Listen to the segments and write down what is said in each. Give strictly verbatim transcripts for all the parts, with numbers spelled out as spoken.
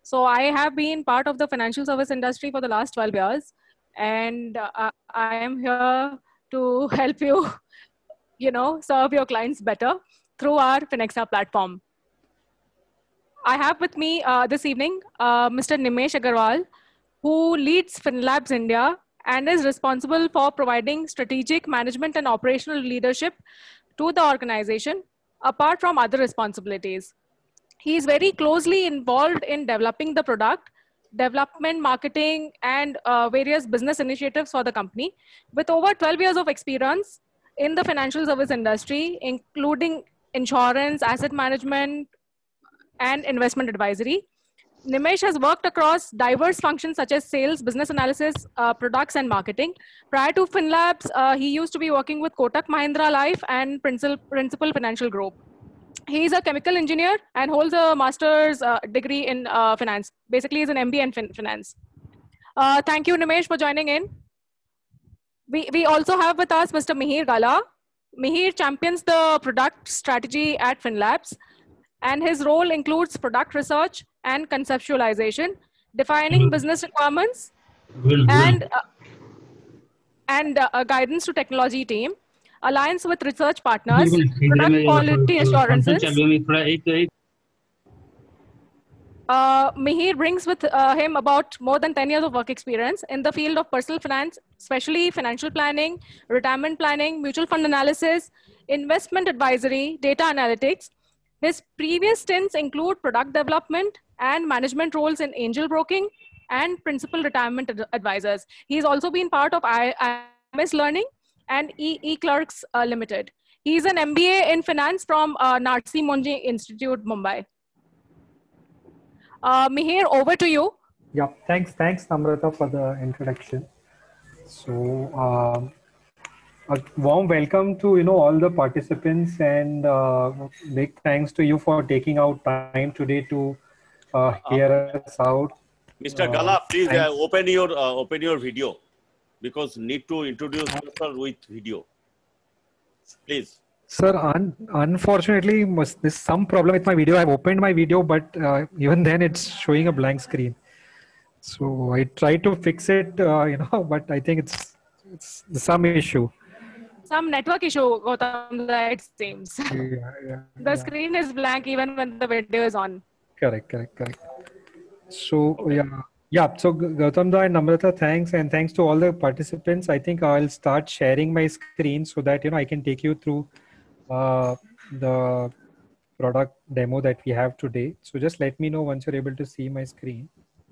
So I have been part of the financial service industry for the last twelve years, and uh, I am here to help you, you know, serve your clients better through our Finexa platform. I have with me uh, this evening uh, Mister Nimesh Agarwal, who leads FinLabs India and is responsible for providing strategic management and operational leadership to the organization, apart from other responsibilities. He is very closely involved in developing the product, development, marketing, and uh, various business initiatives for the company. With over twelve years of experience in the financial service industry, including insurance, asset management, and investment advisory, Nimesh has worked across diverse functions such as sales, business analysis, uh, products, and marketing. Prior to FinLabs, uh, he used to be working with Kotak Mahindra Life and Principal, Principal Financial Group. He is a chemical engineer and holds a master's uh, degree in uh, finance. Basically, he's an M B A in fin finance. Uh, thank you, Nimesh, for joining in. We, we also have with us Mister Mihir Gala. Mihir champions the product strategy at FinLabs, and his role includes product research and conceptualization, defining business requirements, and, uh, and uh, guidance to technology team, alliance with research partners, product quality assurances. Uh, Mihir brings with uh, him about more than ten years of work experience in the field of personal finance, especially financial planning, retirement planning, mutual fund analysis, investment advisory, data analytics. His previous stints include product development and management roles in angel broking and principal retirement ad advisors. He's also been part of I M S Learning and eClerx uh, Limited. He's an M B A in finance from uh, Narsi Monji Institute, Mumbai. Uh, Mihir, over to you. Yeah, thanks, thanks, Namrata, for the introduction. So, uh, a warm welcome to you know all the participants, and uh, big thanks to you for taking out time today to uh, hear uh, us out. Mister Uh, Gala, please uh, open your uh, open your video, because need to introduce yourself with video. Please. Sir, un unfortunately, must, there's some problem with my video. I've opened my video, but uh, even then it's showing a blank screen. So I tried to fix it, uh, you know, but I think it's it's some issue. Some network issue, Gautam, it seems. Yeah, yeah, the yeah. screen is blank even when the video is on. Correct, correct, correct. So yeah, yeah. So Gautam and Namrata, thanks, and thanks to all the participants. I think I'll start sharing my screen so that you know I can take you through uh, the product demo that we have today. So just let me know once you're able to see my screen.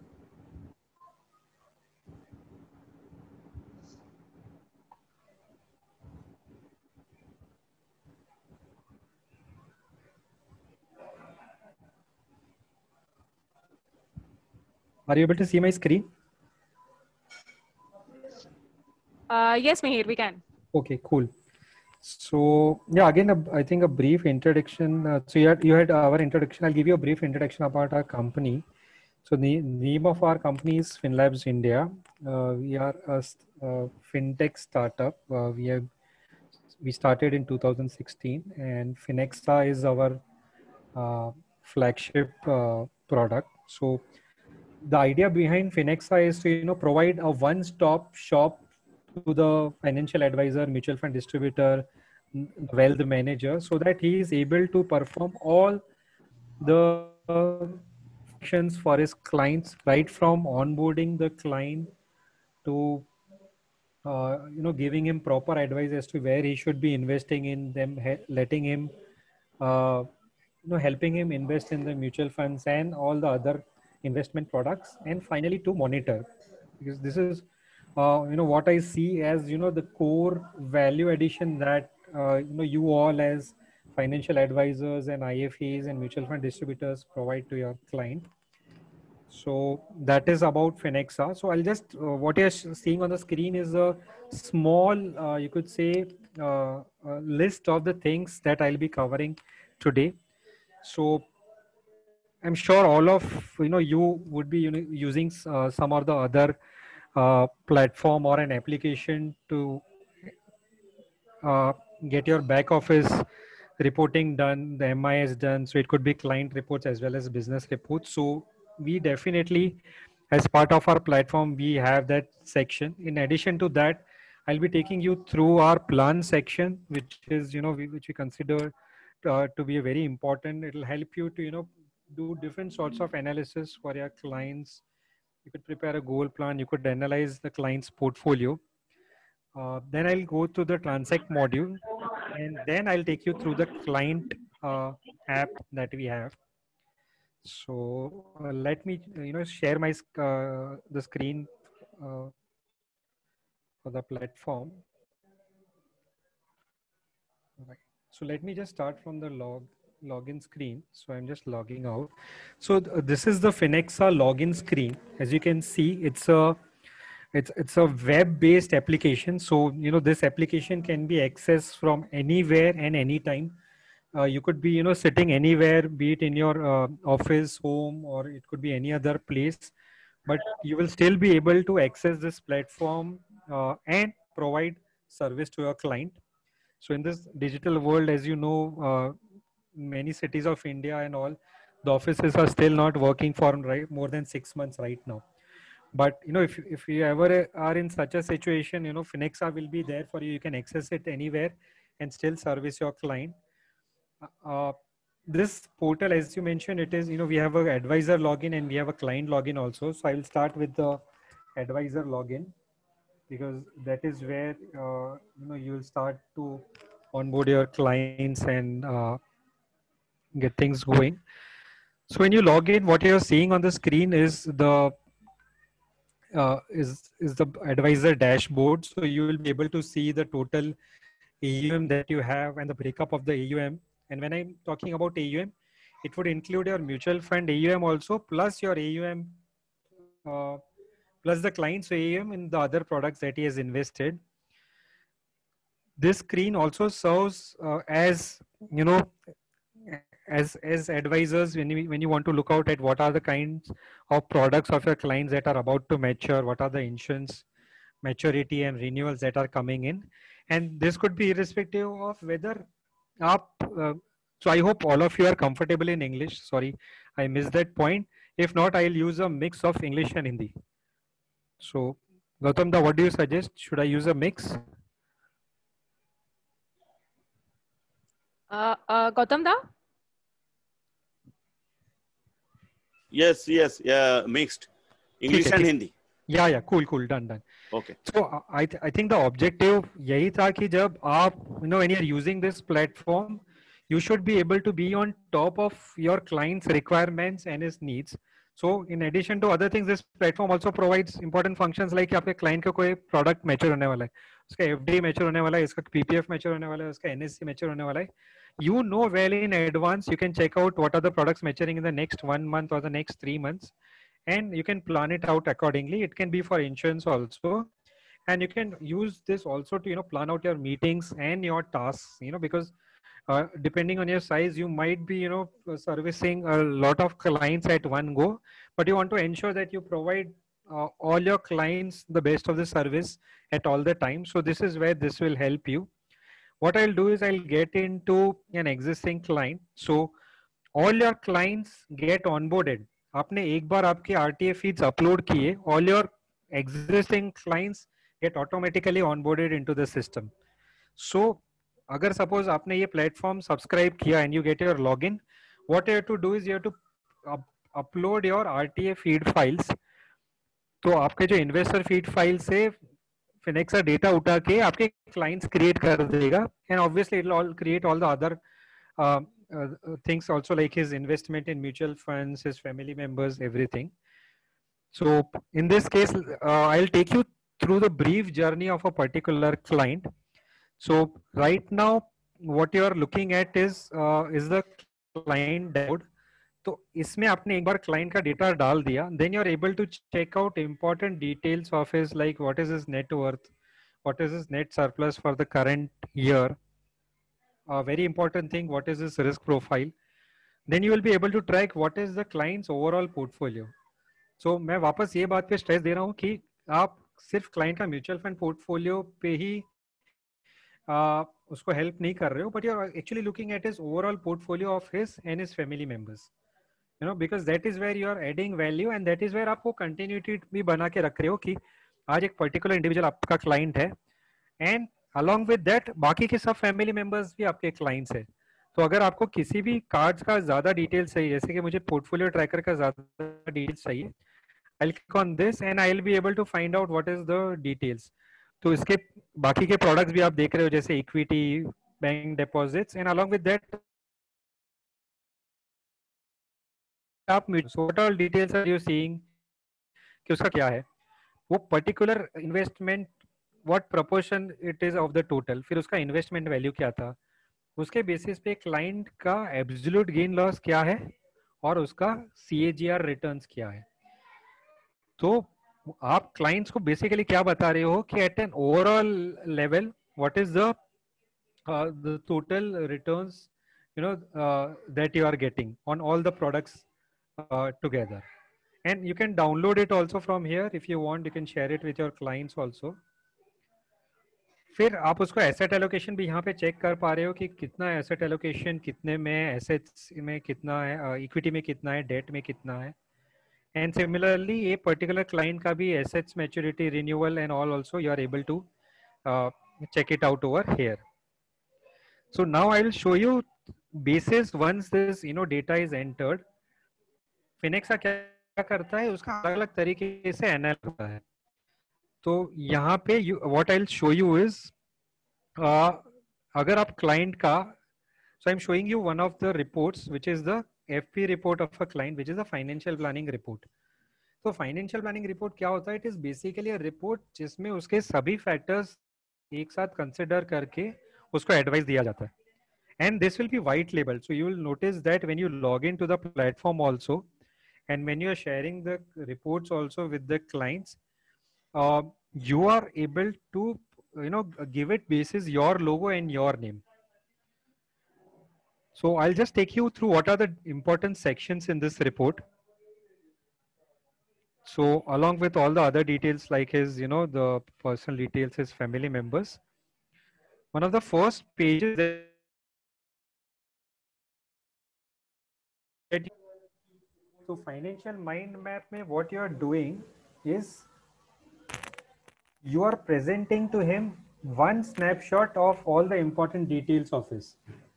Are you able to see my screen? Uh, yes, Mihir, we can. Okay, cool. So yeah, again, a, I think a brief introduction. Uh, so you had, you had our introduction. I'll give you a brief introduction about our company. So the name of our company is FinLabs India. Uh, we are a, a fintech startup. Uh, we have we started in two thousand sixteen, and Finexa is our uh, flagship uh, product. So the idea behind Finexa is to you know provide a one-stop shop to the financial advisor, mutual fund distributor, wealth manager, so that he is able to perform all the functions for his clients, right from onboarding the client to uh, you know giving him proper advice as to where he should be investing in them, letting him uh, you know helping him invest in the mutual funds and all the other investment products, and finally to monitor, because this is uh, you know what I see as you know the core value addition that uh, you know you all as financial advisors and I F As and mutual fund distributors provide to your client. So that is about Finexa. So I'll just uh, what you're seeing on the screen is a small uh, you could say uh, a list of the things that I'll be covering today. So I'm sure all of you know you would be you know, using uh, some or the other uh, platform or an application to uh, get your back office reporting done, the M I S done. So it could be client reports as well as business reports. So we definitely, as part of our platform, we have that section. In addition to that, I'll be taking you through our plan section, which is, you know, we, which we consider uh, to be a very important. It'll help you to, you know, do different sorts of analysis for your clients. You could prepare a goal plan. You could analyze the client's portfolio. Uh, then I'll go to the transact module, and then I'll take you through the client uh, app that we have. So uh, let me, you know, share my uh, the screen uh, for the platform. Right. So let me just start from the log login screen. So I'm just logging out. So th this is the Finexa login screen. As you can see, it's a it's it's a web-based application. So you know this application can be accessed from anywhere and anytime. Uh, you could be, you know, sitting anywhere, be it in your uh, office, home, or it could be any other place, but you will still be able to access this platform uh, and provide service to your client. So in this digital world, as you know, uh, many cities of India and all, the offices are still not working for right, more than six months right now. But you know, if if you ever are in such a situation, you know, Finexa will be there for you. You can access it anywhere and still service your client. Uh, this portal, as you mentioned, it is, you know, we have an advisor login and we have a client login also. So I will start with the advisor login, because that is where uh, you know, you will start to onboard your clients and uh, get things going. So when you log in, what you're seeing on the screen is the uh, is is the advisor dashboard. So you will be able to see the total A U M that you have and the breakup of the A U M. And when I'm talking about A U M, it would include your mutual fund A U M also, plus your A U M, uh, plus the client's A U M in the other products that he has invested. This screen also serves uh, as, you know, as as advisors, when you when you want to look out at what are the kinds of products of your clients that are about to mature, what are the insurance maturity and renewals that are coming in, and this could be irrespective of whether up. Uh, so I hope all of you are comfortable in English. Sorry, I missed that point. If not, I'll use a mix of English and Hindi. So Gautam da, what do you suggest? Should I use a mix? Uh, uh, Gautam da? Yes, yes, yeah, mixed. English and Hindi. Yeah, yeah, cool, cool, done, done. Okay. So uh, I th I think the objective यही था कि जब आप, you know, when you're using this platform, you should be able to be on top of your client's requirements and his needs. So in addition to other things, this platform also provides important functions like कि आपके client का कोई product mature होने वाला है, उसका F D mature होने वाला है, इसका P P F mature होने वाला है, उसका N S C mature होने वाला है. You know well in advance, you can check out what are the products maturing in the next one month or the next three months. And you can plan it out accordingly. It can be for insurance also. And you can use this also to, you know, plan out your meetings and your tasks, you know, because uh, depending on your size, you might be, you know, servicing a lot of clients at one go, but you want to ensure that you provide uh, all your clients the best of the service at all the time. So this is where this will help you. What I'll do is I'll get into an existing client. So all your clients get onboarded. आपने एक बार आपके R T A feeds upload किए, all your existing clients get automatically onboarded into the system. So अगर suppose आपने ये platform subscribe किया and you get your login, what you have to do is you have to up, upload your R T A feed files. तो आपके जो investor feed file से Finexa data उठा के आपके clients create कर देगा, and obviously it will all create all the other uh, uh, things also, like his investment in mutual funds, his family members, everything. So in this case, uh, I'll take you through the brief journey of a particular client. So right now, what you are looking at is uh, is the client dashboard. तो इसमें आपने एक बार client का data डाल दिया, then you're able to check out important details of his, like what is his net worth, what is his net surplus for the current year. A very important thing, what is his risk profile. Then you will be able to track what is the client's overall portfolio. So मैं वापस ये बात पे stress दे रहा हूँ कि आप सिर्फ क्लाइंट का म्यूचुअल फंड पोर्टफोलियो पे ही uh, उसको हेल्प नहीं कर रहे हो, but you are actually looking at his overall portfolio of his and his family members. you know, because that is where you are adding value and that is where आपको continuity भी बना के रख रहे हो कि आज एक particular individual आपका client है and along with that बाकी के सब family members भी आपके clients है. तो अगर आपको किसी भी कार्ड्स का ज्यादा डिटेल्स चाहिए, जैसे कि मुझे पोर्टफोलियो ट्रैकर का ज्यादा डिटेल्स चाहिए, I'll click on this and I'll be able to find out what is the details. तो इसके बाकी के प्रोडक्ट्स भी आप देख रहे हो जैसे equity, bank deposits and along with that आप total details are you seeing कि उसका क्या है, वो particular investment what proportion it is of the total, फिर उसका इन्वेस्टमेंट वैल्यू क्या था, उसके बेसिस पे क्लाइंट का एब्सोल्यूट गेन लॉस क्या है और उसका सीएजीआर रिटर्न्स क्या है. तो आप क्लाइंट्स को बेसिकली क्या बता रहे हो कि at an overall level what is the the total returns you know uh, that you are getting on all the products uh, together, and you can download it also from here if you want. You can share it with your clients also. फिर आप उसको asset allocation भी यहाँ पे check कर पा रहे हो कि कितना एसेट एलोकेशन, कितने में एसेट्स में कितना है, इक्विटी में कितना है, डेट में कितना है. एंड सिमिलरली ये पर्टिकुलर क्लाइंट का भी assets maturity renewal and all also you are able to check it out over here. So now I will show you basis once this you know data is entered. Finexa क्या करता है, उसका अलग अलग तरीके से एनालाइज करता है. तो यहाँ पे what I'll show you is uh, अगर आप क्लाइंट का, so I'm showing you one of the reports which is the F P report of a client which is a financial planning report. तो financial planning report क्या होता है, it is basically a report जिसमें उसके सभी factors एक साथ consider करके उसको एडवाइस दिया जाता है. And this will be white label. So you will notice that when you log into the platform also, and when you are sharing the reports also with the clients, uh, you are able to, you know, give it basis your logo and your name. So I'll just take you through what are the important sections in this report. So along with all the other details like his, you know, the personal details, his family members, one of the first pages that so financial mind map में what you are doing is you are presenting to him one snapshot of all the important details of his.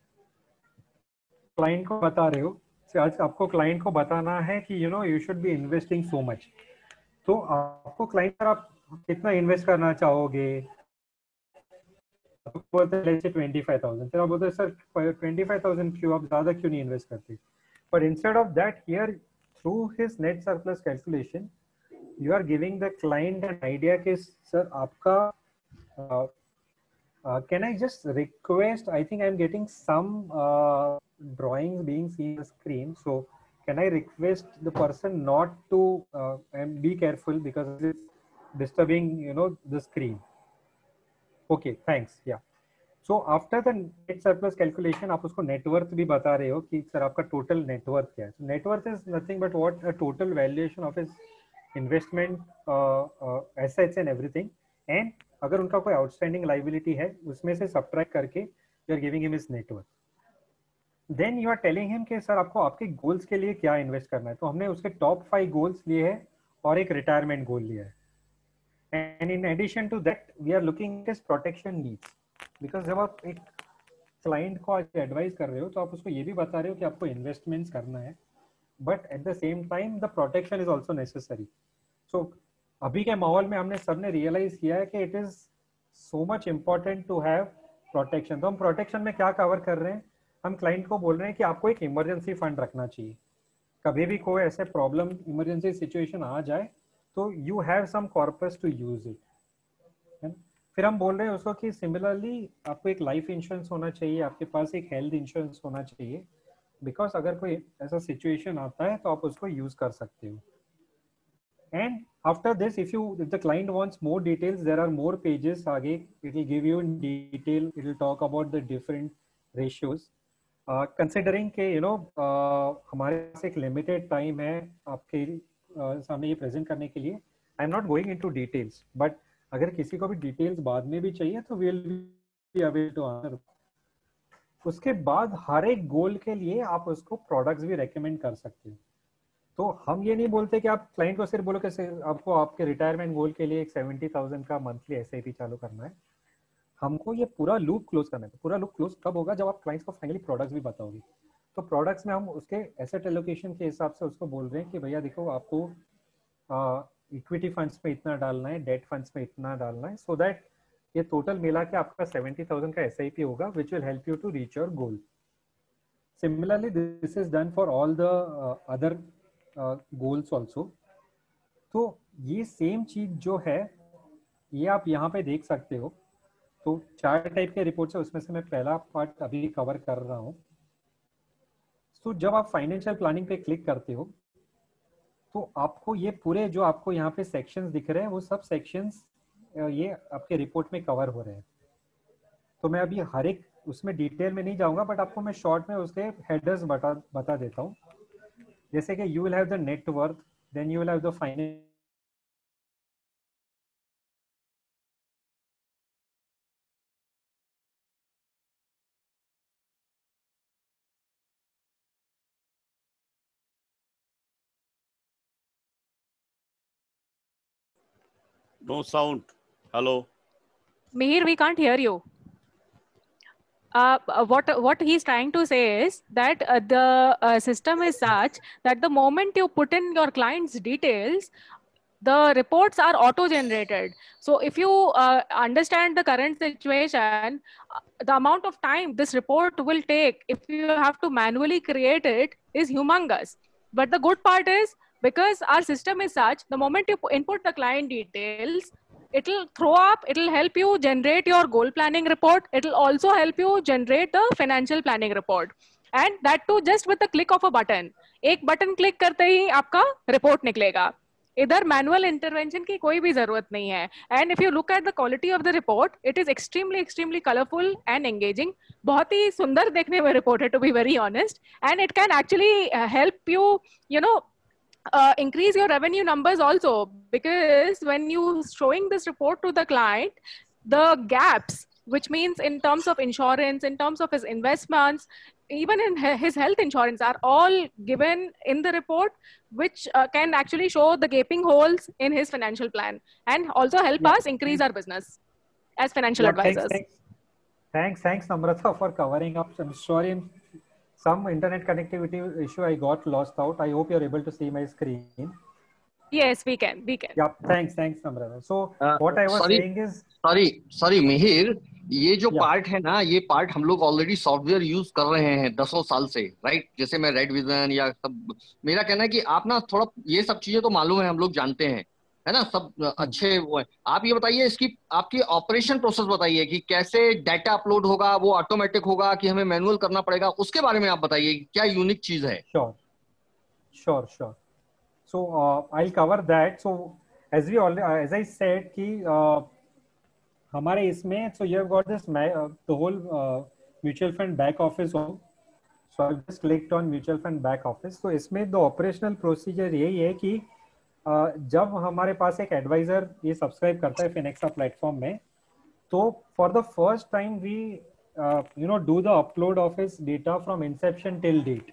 Client को बता रहे हो, आज आपको client को बताना है कि you know you should be investing so much. तो आपको client पर आप कितना invest करना चाहोगे, आपको बोलते हैं let's say twenty-five thousand, फिर आप बोलते हैं सर twenty-five thousand क्यों, आप ज़्यादा क्यों नहीं invest करते. But instead of that, here through his net surplus calculation, you are giving the client an idea कि sir आपका uh, uh, can I just request, I think I'm getting some uh, drawings being seen on the screen, so can I request the person not to uh, and be careful because it's disturbing you know the screen. Okay, thanks. Yeah. So after the net surplus calculation, आप उसको net worth भी बता रहे हो कि sir आपका total net worth क्या है. So net worth is nothing but what a total valuation of his investment, uh, uh, assets and everything. And अगर उनका कोई outstanding liability है, उसमें से subtract करके you are giving him his net worth. Then you are telling him कि sir आपको आपके goals के लिए क्या invest करना है. तो हमने उसके top five goals लिए हैं और एक retirement goal लिया है. And in addition to that, we are looking at his protection needs. Because जब आप एक क्लाइंट को एडवाइस कर रहे हो तो आप उसको ये भी बता रहे हो कि आपको इन्वेस्टमेंट्स करना है, but at the same time the protection is also necessary. So अभी के माहौल में हमने सबने रियलाइज किया है कि it is so much important to have protection. तो हम प्रोटेक्शन में क्या कवर कर रहे हैं, हम क्लाइंट को बोल रहे हैं कि आपको एक इमरजेंसी फंड रखना चाहिए. कभी भी कोई ऐसे प्रॉब्लम इमरजेंसी सिचुएशन आ जाए तो you have some corpus to use it. फिर हम बोल रहे हैं उसको कि सिमिलरली आपको एक लाइफ इंश्योरेंस होना चाहिए, आपके पास एक हेल्थ इंश्योरेंस होना चाहिए, बिकॉज अगर कोई ऐसा सिचुएशन आता है तो आप उसको यूज कर सकते हो. And after this if you if the client wants more details, there are more pages आगे, it will give you in detail, it will talk about the different ratios. Considering के यू नो हमारे पास एक limited time है आपके uh, सामने ये present करने के लिए, I am not going into details, but अगर किसी को भी डिटेल्स बाद में भी चाहिए तो we will be available to answer. उसके बाद हर एक गोल के लिए आप उसको प्रोडक्ट्स भी रेकमेंड कर सकते हो. तो हम ये नहीं बोलते कि आप क्लाइंट को सिर्फ बोलो कि आपको आपके रिटायरमेंट गोल के लिए एक सेवेंटी थाउजेंड का मंथली एसआईपी चालू करना है, हमको ये पूरा लूप क्लोज करना है। तो पूरा लूप क्लोज कब होगा? जब आप क्लाइंट्स को फाइनली प्रोडक्ट्स भी बताओगे। तो प्रोडक्ट्स में हम उसके एसेट एलोकेशन के हिसाब से उसको बोल रहे हैं कि भैया देखो, आपको इक्विटी फंड्स में इतना डालना है, डेट फंड्स में इतना डालना है, सो so दैट ये टोटल मिला के आपका सेवेंटी थाउजेंड का एसआईपी होगा, which will help you to reach your goal. Similarly this is done for all the other goals also. तो ये सेम चीज जो है ये आप यहाँ पे देख सकते हो। तो चार टाइप के रिपोर्ट्स है, उसमें से मैं पहला पार्ट अभी कवर कर रहा हूँ। तो जब आप फाइनेंशियल प्लानिंग पे क्लिक करते हो तो आपको ये पूरे जो आपको यहाँ पे सेक्शंस दिख रहे हैं वो सब सेक्शंस ये आपके रिपोर्ट में कवर हो रहे हैं। तो मैं अभी हर एक उसमें डिटेल में नहीं जाऊंगा, बट आपको मैं शॉर्ट में उसके हेडर्स बता बता देता हूँ। जैसे कि you will have the net worth, then you will have the finance No sound. Hello. Mihir, we can't hear you. Uh, what what he's trying to say is that uh, the uh, system is such that the moment you put in your client's details, the reports are auto-generated. So if you uh, understand the current situation, uh, the amount of time this report will take if you have to manually create it is humongous. But the good part is, because our system is such, the moment you input the client details, it'll throw up, it'll help you generate your goal planning report. It'll also help you generate the financial planning report. And that too just with the click of a button. एक button click करते ही आपका report निकलेगा। इधर manual intervention की कोई भी जरूरत नहीं है। And if you look at the quality of the report, it is extremely extremely colourful and engaging. बहुत ही सुंदर देखने में रिपोर्ट है, to be very honest, and it can actually help you you know Uh, increase your revenue numbers also, because when you showing this report to the client, the gaps, which means in terms of insurance, in terms of his investments, even in his health insurance, are all given in the report, which uh, can actually show the gaping holes in his financial plan and also help yeah. us increase our business as financial yeah, advisors. Thanks, thanks, thanks, thanks Namrata, for covering up. I'm sorry, some internet connectivity issue, I got lost out. I hope you're able to see my screen. Yes, we can. We can. Yeah, thanks, thanks, Namrata. So uh, what I was sorry, saying is, sorry, sorry, Mihir, ये जो yeah. Part है ना, ये part हम लोग already software use कर रहे हैं दसों साल से, राइट? जैसे मैं रेड विजन या सब, मेरा कहना है कि आप ना थोड़ा ये सब चीजें तो मालूम है, हम लोग जानते हैं, है ना, सब अच्छे वो है। आप ये बताइए, इसकी आपकी ऑपरेशन प्रोसेस बताइए कि कैसे डाटा अपलोड होगा, वो ऑटोमेटिक होगा कि हमें मैनुअल करना पड़ेगा, उसके बारे में आप बताइए, क्या यूनिक चीज है? Sure sure sure so I cover that. So as we already as I said कि uh, हमारे इसमें, so you have got this the whole mutual fund back office home. So I just clicked on mutual fund back office. तो इसमें the operational procedure यही है कि Uh, जब हमारे पास एक एडवाइजर ये सब्सक्राइब करता है फिनेक्सा प्लेटफॉर्म में, तो for the first time we you know do the upload of his data from inception till date.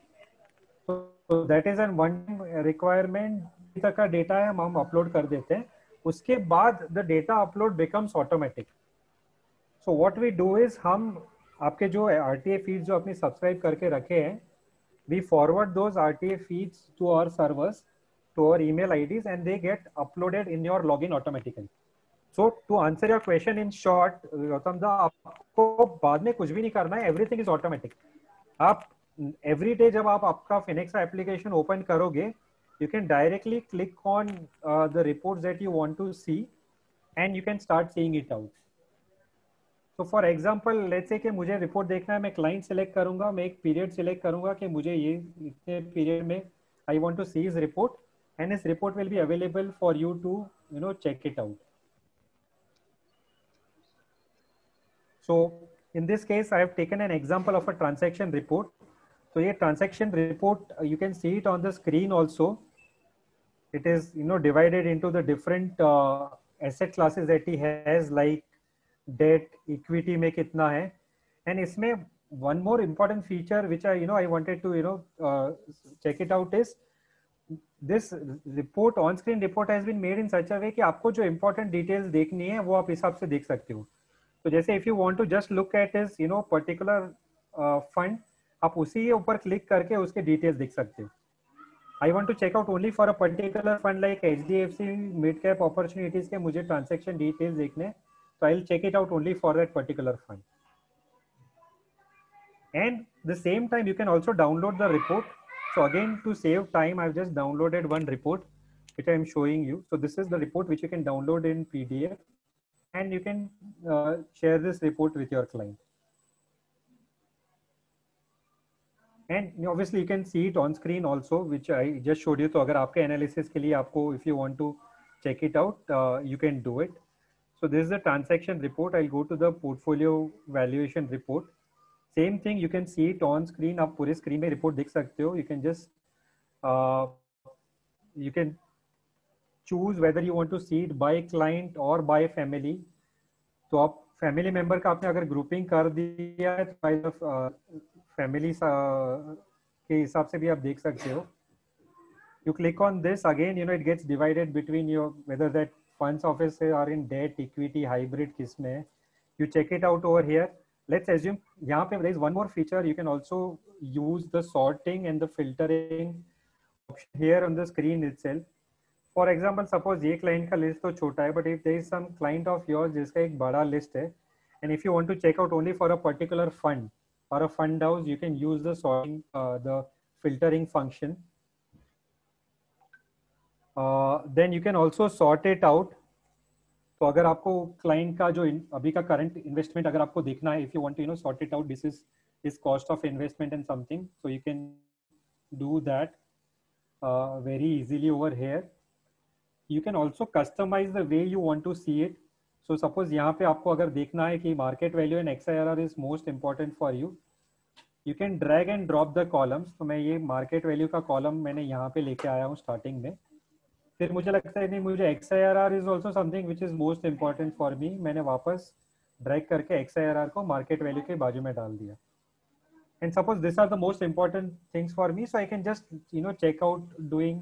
तो that is an one requirement. तक का डेटा है, हम हम अपलोड कर देते हैं, उसके बाद the data upload becomes automatic. So what we do is, हम आपके जो आरटीए फीड्स जो अपनी सब्सक्राइब करके रखे हैं, we forward those RTA feeds to our servers, to our email I Ds, and they get uploaded in your login automatically. So to answer your question in short, Gautam da, आपको बाद में कुछ भी नहीं करना है, everything is automatic. आप every day जब आप आपका Finexa application open करोगे, you can directly click on uh, the reports that you want to see, and you can start seeing it out. So for example, let's say कि मुझे report देखना है, मैं client select करूंगा, मैं एक period select करूंगा कि मुझे ये इतने period में I want to see his report, and this report will be available for you to you know check it out. So in this case I have taken an example of a transaction report. So a transaction report, uh, you can see it on the screen also. It is you know divided into the different uh, asset classes that he has, like debt, equity में कितना है, and इसमें one more important feature which I you know I wanted to you know uh, check it out is, this report, on screen report has been made in such a way कि आपको जो important details देखनी है वो आप हिसाब से देख सकते हो. तो जैसे if you want to just look at his you know particular uh, fund, आप उसी ऊपर click करके उसके details देख सकते हो. I want to check out only for a particular fund like H D F C mid cap opportunities के मुझे transaction details देखने, so I'll check it out only for that particular fund. And the same time you can also download the report. So again, to save time, I've just downloaded one report which I'm showing you. So this is the report which you can download in P D F, and you can uh, share this report with your client. And obviously you can see it on screen also, which I just showed you. So अगर आपके analysis के लिए आपको, if you want to check it out, uh, you can do it. So this is the transaction report. I'll go to the portfolio valuation report. Same thing, you can see it on screen. आप पूरे screen में report देख सकते हो. You can just uh, you can choose whether you want to see it by client or by family. तो आप family member का आपने अगर grouping कर दिया है तो by the uh, family uh, के हिसाब से भी आप देख सकते हो. You click on this again, you know it gets divided between your whether that funds office are in debt, equity, hybrid किस में है. You check it out over here. Let's assume यहाँ पे there is one more feature. You can also use the sorting and the filtering option here on the screen itself. For example, suppose ये client का list तो छोटा है, but if there is some client of yours जिसका एक बड़ा list है, and if you want to check out only for a particular fund or a fund house, you can use the sorting, uh, the filtering function. Uh, then you can also sort it out. तो अगर आपको client का जो अभी का current investment अगर आपको देखना है, if you want to you know sort it out, this is is cost of investment and something, so you can do that very easily over here. You can also customise the way you want to see it. So suppose यहाँ पे आपको अगर देखना है कि market value and X I R R is most important for you, you can drag and drop the columns. तो मैं ये मार्केट वैल्यू का कॉलम मैंने यहाँ पे लेके आया हूँ स्टार्टिंग में. फिर मुझे लगता है नहीं, मुझे X I R R is also something which is most important for me. मैंने वापस ड्रैग करके एक्स आई आर आर को मार्केट वैल्यू के बाजू में डाल दिया. And suppose this are the most important things for me, so I can just you know check out doing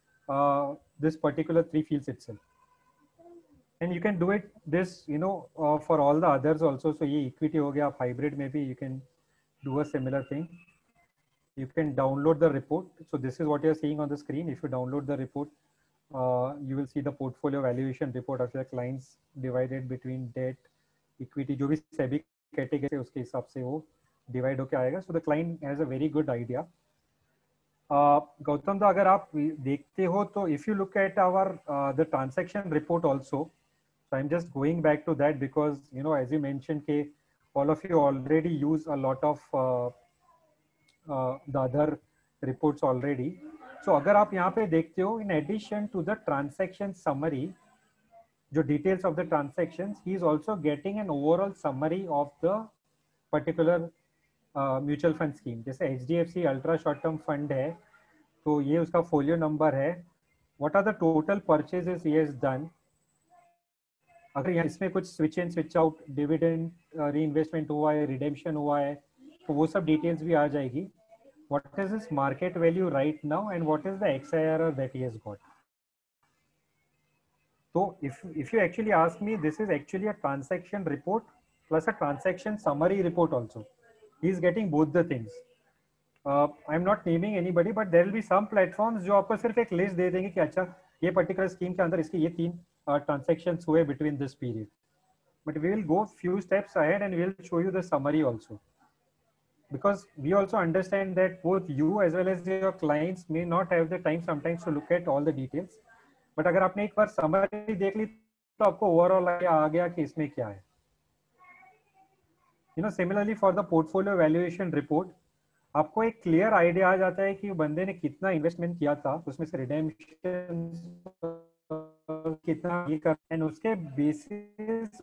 this particular three fields itself. And you can do it this you know for all the others also. सो ये equity हो गया, आप hybrid में भी you can do a similar thing. You can download the report. So this is what you're seeing on the screen. If you download the report, uh, you will see the portfolio valuation report of your clients divided between debt, equity, जो भी सभी category है उसके हिसाब से वो divide होके आएगा. So the client has a very good idea. Uh, Gautam दा, अगर आप देखते हो तो if you look at our uh, the transaction report also, so I'm just going back to that because you know as you mentioned के all of you already use a lot of uh, Uh, the other reports already. So अगर आप यहाँ पे देखते हो, in addition to the transaction summary, जो details of the transactions, he is also getting an overall summary of the particular uh, mutual fund scheme. जैसे H D F C ultra short term fund है, तो ये उसका folio number है. What are the total purchases he has done? अगर यहाँ इसमें कुछ switch in switch out, dividend uh, reinvestment हुआ है, redemption हुआ है, तो वो सब डिटेल्स भी आ जाएगी. What is his market value right now and what is the X I R R that he has got? So if if you actually ask me, this is actually a transaction report plus a transaction summary report also. He is getting both the things. Uh, I am not naming anybody, but there will be some platforms जो आपको सिर्फ एक list दे देंगे कि अच्छा ये particular scheme के अंदर इसके ये तीन ट्रांजेक्शंस हुए between this period. But we will go few steps ahead and we will show you the summary also. Because we also understand that both you as well as your clients may not have the time sometimes to look at all the details. But अगर आपने एक बार summary देख ली तो आपको overall आ गया कि इसमें क्या है. You know, similarly for the portfolio valuation report, आपको एक clear idea आ जाता है कि बंदे ने कितना investment किया था, उसमें से redemption कितना ये कर, and उसके basis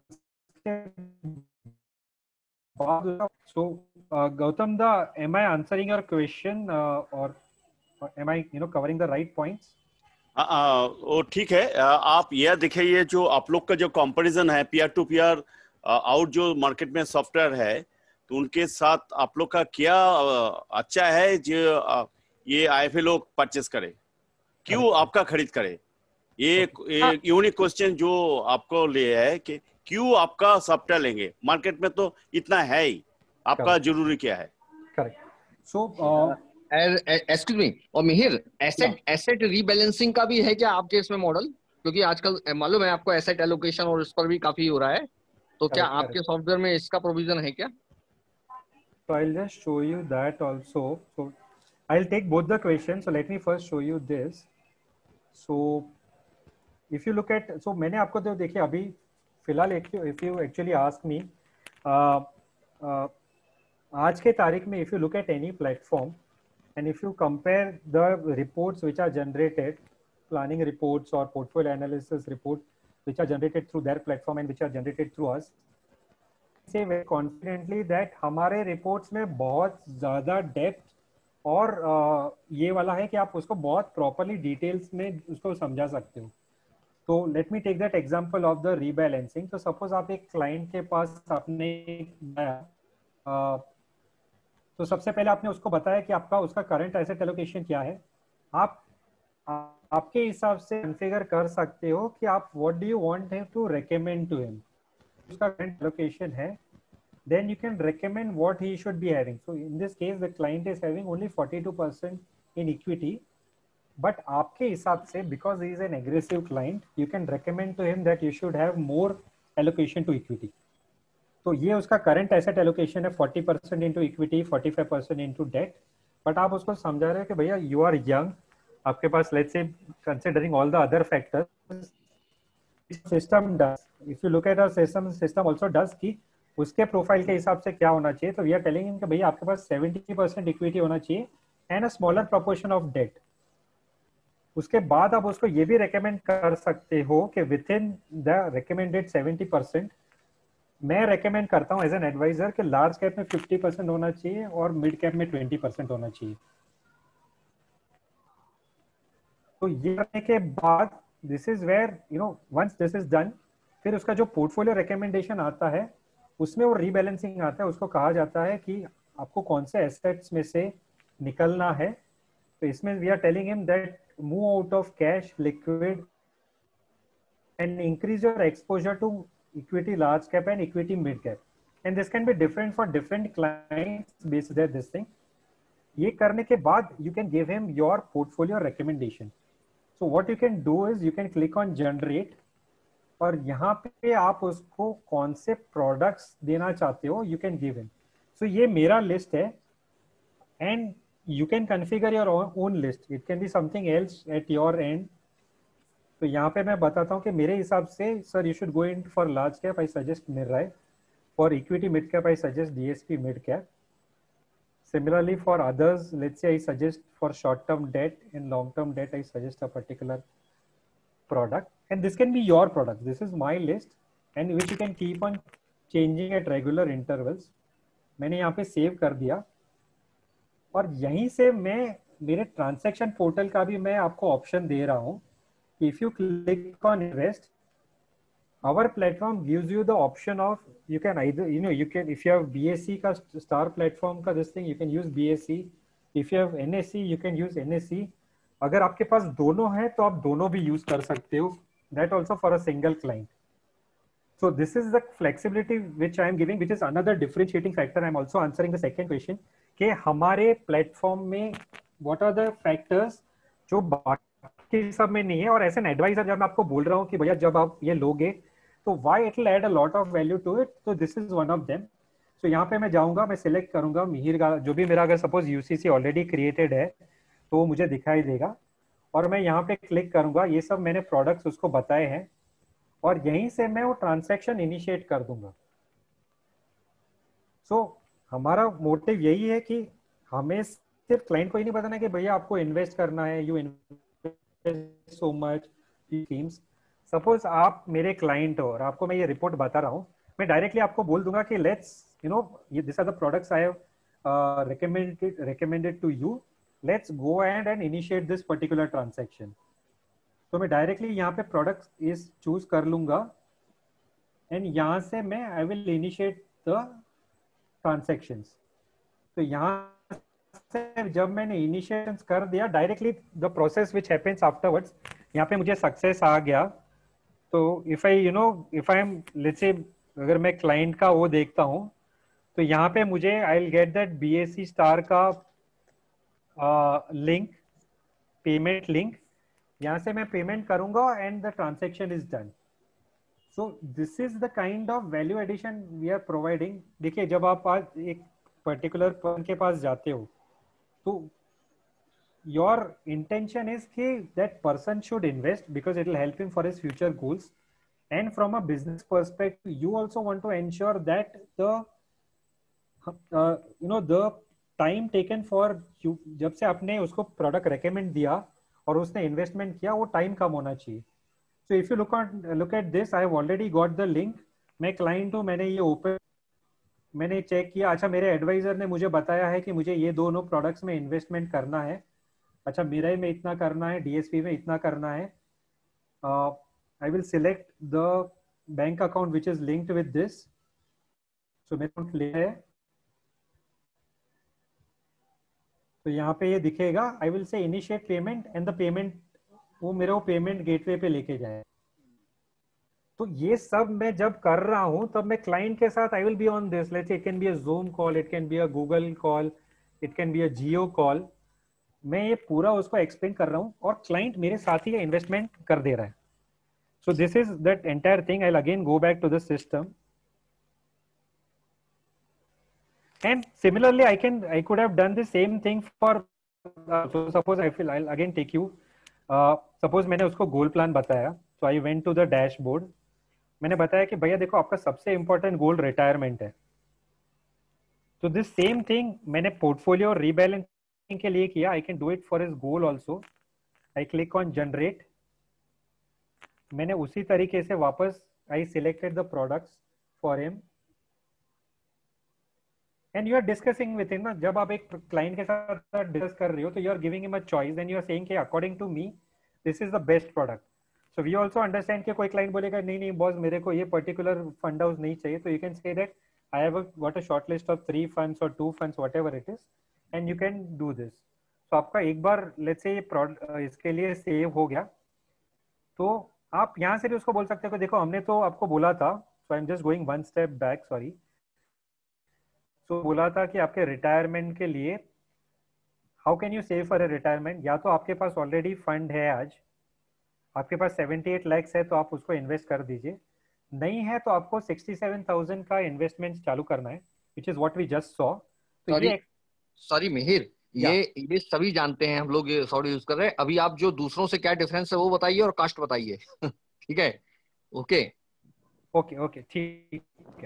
So, uh, Gautam da, am I answering your question uh, or, or am I, you know, covering the right points? वो ठीक है. आप यह देखिए, जो आप लोग का जो कंपैरिजन है पीयर टू पीयर आउट जो मार्केट में सॉफ्टवेयर है, तो उनके साथ आप लोग का क्या अच्छा है जो ये आई एफ ए लोग परचेस करें. क्यों आपका खरीद करे? ये एक यूनिक क्वेश्चन जो आपको लिए है कि क्यों आपका सॉफ्टवेयर लेंगे? मार्केट में तो इतना है ही, आपका जरूरी क्या है? करेक्ट. सो एक्सक्यूज मी, और मिहिर, एसेट एसेट रीबैलेंसिंग का भी है क्या आपके इसमें मॉडल? क्योंकि आजकल मालूम है आपको एसेट एलोकेशन और इस पर भी काफी हो रहा है, तो क्या correct, आपके सॉफ्टवेयर में इसका प्रोविजन है क्या? So I'll just show you that also. So I'll take both the questions. So let me first show you this. So if you look at, so मैंने आपको तो देखिए अभी फिलहाल if you if you actually ask me, uh, uh, आज के तारीख में if you look at any platform and if you compare the reports which are generated, planning reports or portfolio analysis report which are generated through their platform and which are generated through us, say very confidently that हमारे reports में बहुत ज़्यादा depth और uh, ये वाला है कि आप उसको बहुत properly details में उसको समझा सकते हो. तो let me take that example of the rebalancing. तो suppose आप एक client के पास आपने गया, uh, तो सबसे पहले आपने उसको बताया कि आपका उसका करंट एसेट एलोकेशन क्या है. आप आ, आपके हिसाब से कॉन्फ़िगर कर सकते हो कि आप what do you want him to recommend to him. उसका करंट एलोकेशन है, then you can recommend what he should be having. So in this case the client is having only forty-two percent in equity, but आपके हिसाब से because he is an aggressive client, you can recommend to him that you should have more allocation to equity. तो ये उसका current asset allocation है, forty percent into equity, forty-five percent into debt. But आप उसको समझा रहे हो कि भैया यू आर यंग, आपके पास let's say considering all the other factors, system does, if you look at our system, system also does कि उसके प्रोफाइल के हिसाब से क्या होना चाहिए. तो वी आर टेलिंग हिम कि भैया आपके पास seventy percent इक्विटी होना चाहिए and a smaller proportion of debt. उसके बाद आप उसको ये भी रेकमेंड कर सकते हो कि within the recommended seventy percent मैं रेकमेंड करता हूं एज एन एडवाइजर कि लार्ज कैप में fifty percent होना चाहिए और मिड कैप में twenty percent होना चाहिए. तो ये करने के बाद this is where you know once this is done, फिर उसका जो पोर्टफोलियो रिकमेंडेशन आता है उसमें वो रीबैलेंसिंग आता है. उसको कहा जाता है कि आपको कौन से एसेट्स में से निकलना है. तो इसमें we are telling him that move out of cash, liquid and increase your exposure to equity large cap and equity mid cap, and this can be different for different clients based on this thing. ये करने के बाद you can give him your portfolio recommendation. So what you can do is you can click on generate और यहाँ पे आप उसको कौन से products देना चाहते हो you can give him. So ये मेरा list है and you can configure your own list. It can be something else at your end. तो यहाँ पे मैं बताता हूँ कि मेरे हिसाब से sir you should go in for large cap, I suggest Mirae. For equity mid cap I suggest DSP mid cap. Similarly for others let's say I suggest for short term debt and long term debt I suggest a particular product and this can be your product. This is my list and which you can keep on changing at regular intervals. मैंने यहाँ पे save कर दिया और यहीं से मैं मेरे ट्रांजेक्शन पोर्टल का भी मैं आपको ऑप्शन दे रहा हूँ. If you click on invest, our platform gives you the option of you can either you know you can if you have B S C का star platform का this thing you can use B S C. If you have N S C you can use N S C. अगर आपके पास दोनों है तो आप दोनों भी यूज कर सकते हो. That also for a single client. So this is the flexibility which I am giving, which is another differentiating factor. I am also answering the second question कि हमारे प्लेटफॉर्म में what are the factors जो बाकी सब में नहीं है. और एज एन एडवाइजर जब मैं आपको बोल रहा हूँ कि भैया जब आप ये लोगे तो why it will add a lot of value to it, तो this is one of them. So यहाँ पे मैं जाऊंगा, मैं सिलेक्ट करूंगा मिहिर का जो भी मेरा अगर सपोज यूसीसी ऑलरेडी क्रिएटेड है तो वो मुझे दिखाई देगा और मैं यहाँ पे क्लिक करूंगा. ये सब मैंने प्रोडक्ट्स उसको बताए हैं और यहीं से मैं वो ट्रांजेक्शन इनिशिएट कर दूंगा. सो so, हमारा मोटिव यही है कि हमें सिर्फ क्लाइंट को ही नहीं बताना कि भैया आपको इन्वेस्ट करना है, यू so much schemes. सपोज आप मेरे क्लाइंट हो और आपको मैं ये रिपोर्ट बता रहा हूँ, मैं डायरेक्टली आपको बोल दूंगा कि let's you know this are the products I have recommended recommended to you, let's go ahead and initiate this particular transaction. तो मैं डायरेक्टली यहाँ पे प्रोडक्ट्स इस चूज कर लूंगा एंड यहाँ से मैं I will initiate the transactions. तो यहाँ से जब मैंने इनिशिएशन कर दिया, directly the process which happens afterwards, यहाँ पे मुझे सक्सेस आ गया। तो if I you know if I am let's say, अगर मैं क्लाइंट का वो देखता हूँ, तो यहाँ पे मुझे I will get that BSC star का लिंक, पेमेंट लिंक, यहाँ से मैं पेमेंट करूंगा and the transaction is done. So this is the kind of value addition we are providing. देखिए, जब आप आज एक पर्टिकुलर पर्सन के पास जाते हो, तो your intention is कि that person should invest because it will help him for his future goals, and from a business perspective you also want to ensure that the uh, you know the time taken for you, जब से आपने उसको product recommend दिया और उसने investment किया, वो time कम होना चाहिए। So if you look at look at this, I have already got the link, मैं क्लाइंट हूँ, मैंने ये ओपन, मैंने चेक किया, अच्छा मेरे एडवाइजर ने मुझे बताया है कि मुझे ये दोनों प्रोडक्ट्स में इन्वेस्टमेंट करना है, अच्छा मिराई में इतना करना है, डीएसपी में इतना करना है। I will select the bank account which is linked with this. So मेरे अकाउंट ले है, तो यहाँ पे ये दिखेगा, I will say initiate payment and the payment, वो मेरे को पेमेंट गेटवे पे लेके जाए। तो ये सब मैं जब कर रहा हूँ, तब मैं क्लाइंट के साथ I will be on this, let's say it can be a Zoom call, it can be a Google call, it can be a Jio call, मैं ये पूरा उसको एक्सप्लेन कर रहा हूँ और क्लाइंट मेरे साथ ही इन्वेस्टमेंट कर दे रहा है। So this is that entire thing. I will again go back to the system and similarly I can I could have done the same thing for, suppose I will I will again take you, suppose मैंने उसको goal plan बताया, so I went to the dashboard, मैंने बताया कि भैया देखो आपका सबसे इंपॉर्टेंट गोल रिटायरमेंट है। तो दिस सेम थिंग मैंने पोर्टफोलियो रीबैलेंस के लिए किया, I can do it for his goal also. I click on generate, मैंने उसी तरीके से वापस I selected the products for him and you are discussing with him ना। जब आप एक क्लाइंट के साथ डिस्कस कर रहे हो, तो you are giving him a choice and you are saying कि according to me this is the best product. So we also understand कि कोई क्लाइंट बोलेगा नहीं नहीं बॉस मेरे को ये पर्टिकुलर फंड हाउस नहीं चाहिए, तो you can say that I have got a short list of three funds और two funds whatever it is, and you can do this. तो आपका एक बार लेट्स से ये इसके लिए सेव हो गया, तो आप यहाँ से भी उसको बोल सकते हो कि देखो हमने तो आपको बोला था, so I am just going one step back, sorry, so बोला था कि आपके रिटायरमेंट के लिए how can you save for a retirement. या तो आपके पास ऑलरेडी फंड है, आज आपके पास अठहत्तर लाख है तो आप उसको इन्वेस्ट कर दीजिए, नहीं है तो आपको सड़सठ हज़ार का इन्वेस्टमेंट चालू करना है, which is what we just saw. तो ये सॉरी मिहिर, ये ये सभी जानते हैं, हम लोग ये सॉरी यूज कर रहे हैं। अभी आप जो दूसरों से क्या डिफरेंस है वो बताइए और कास्ट बताइए। ठीक है, ओके ओके ओके ठीक है।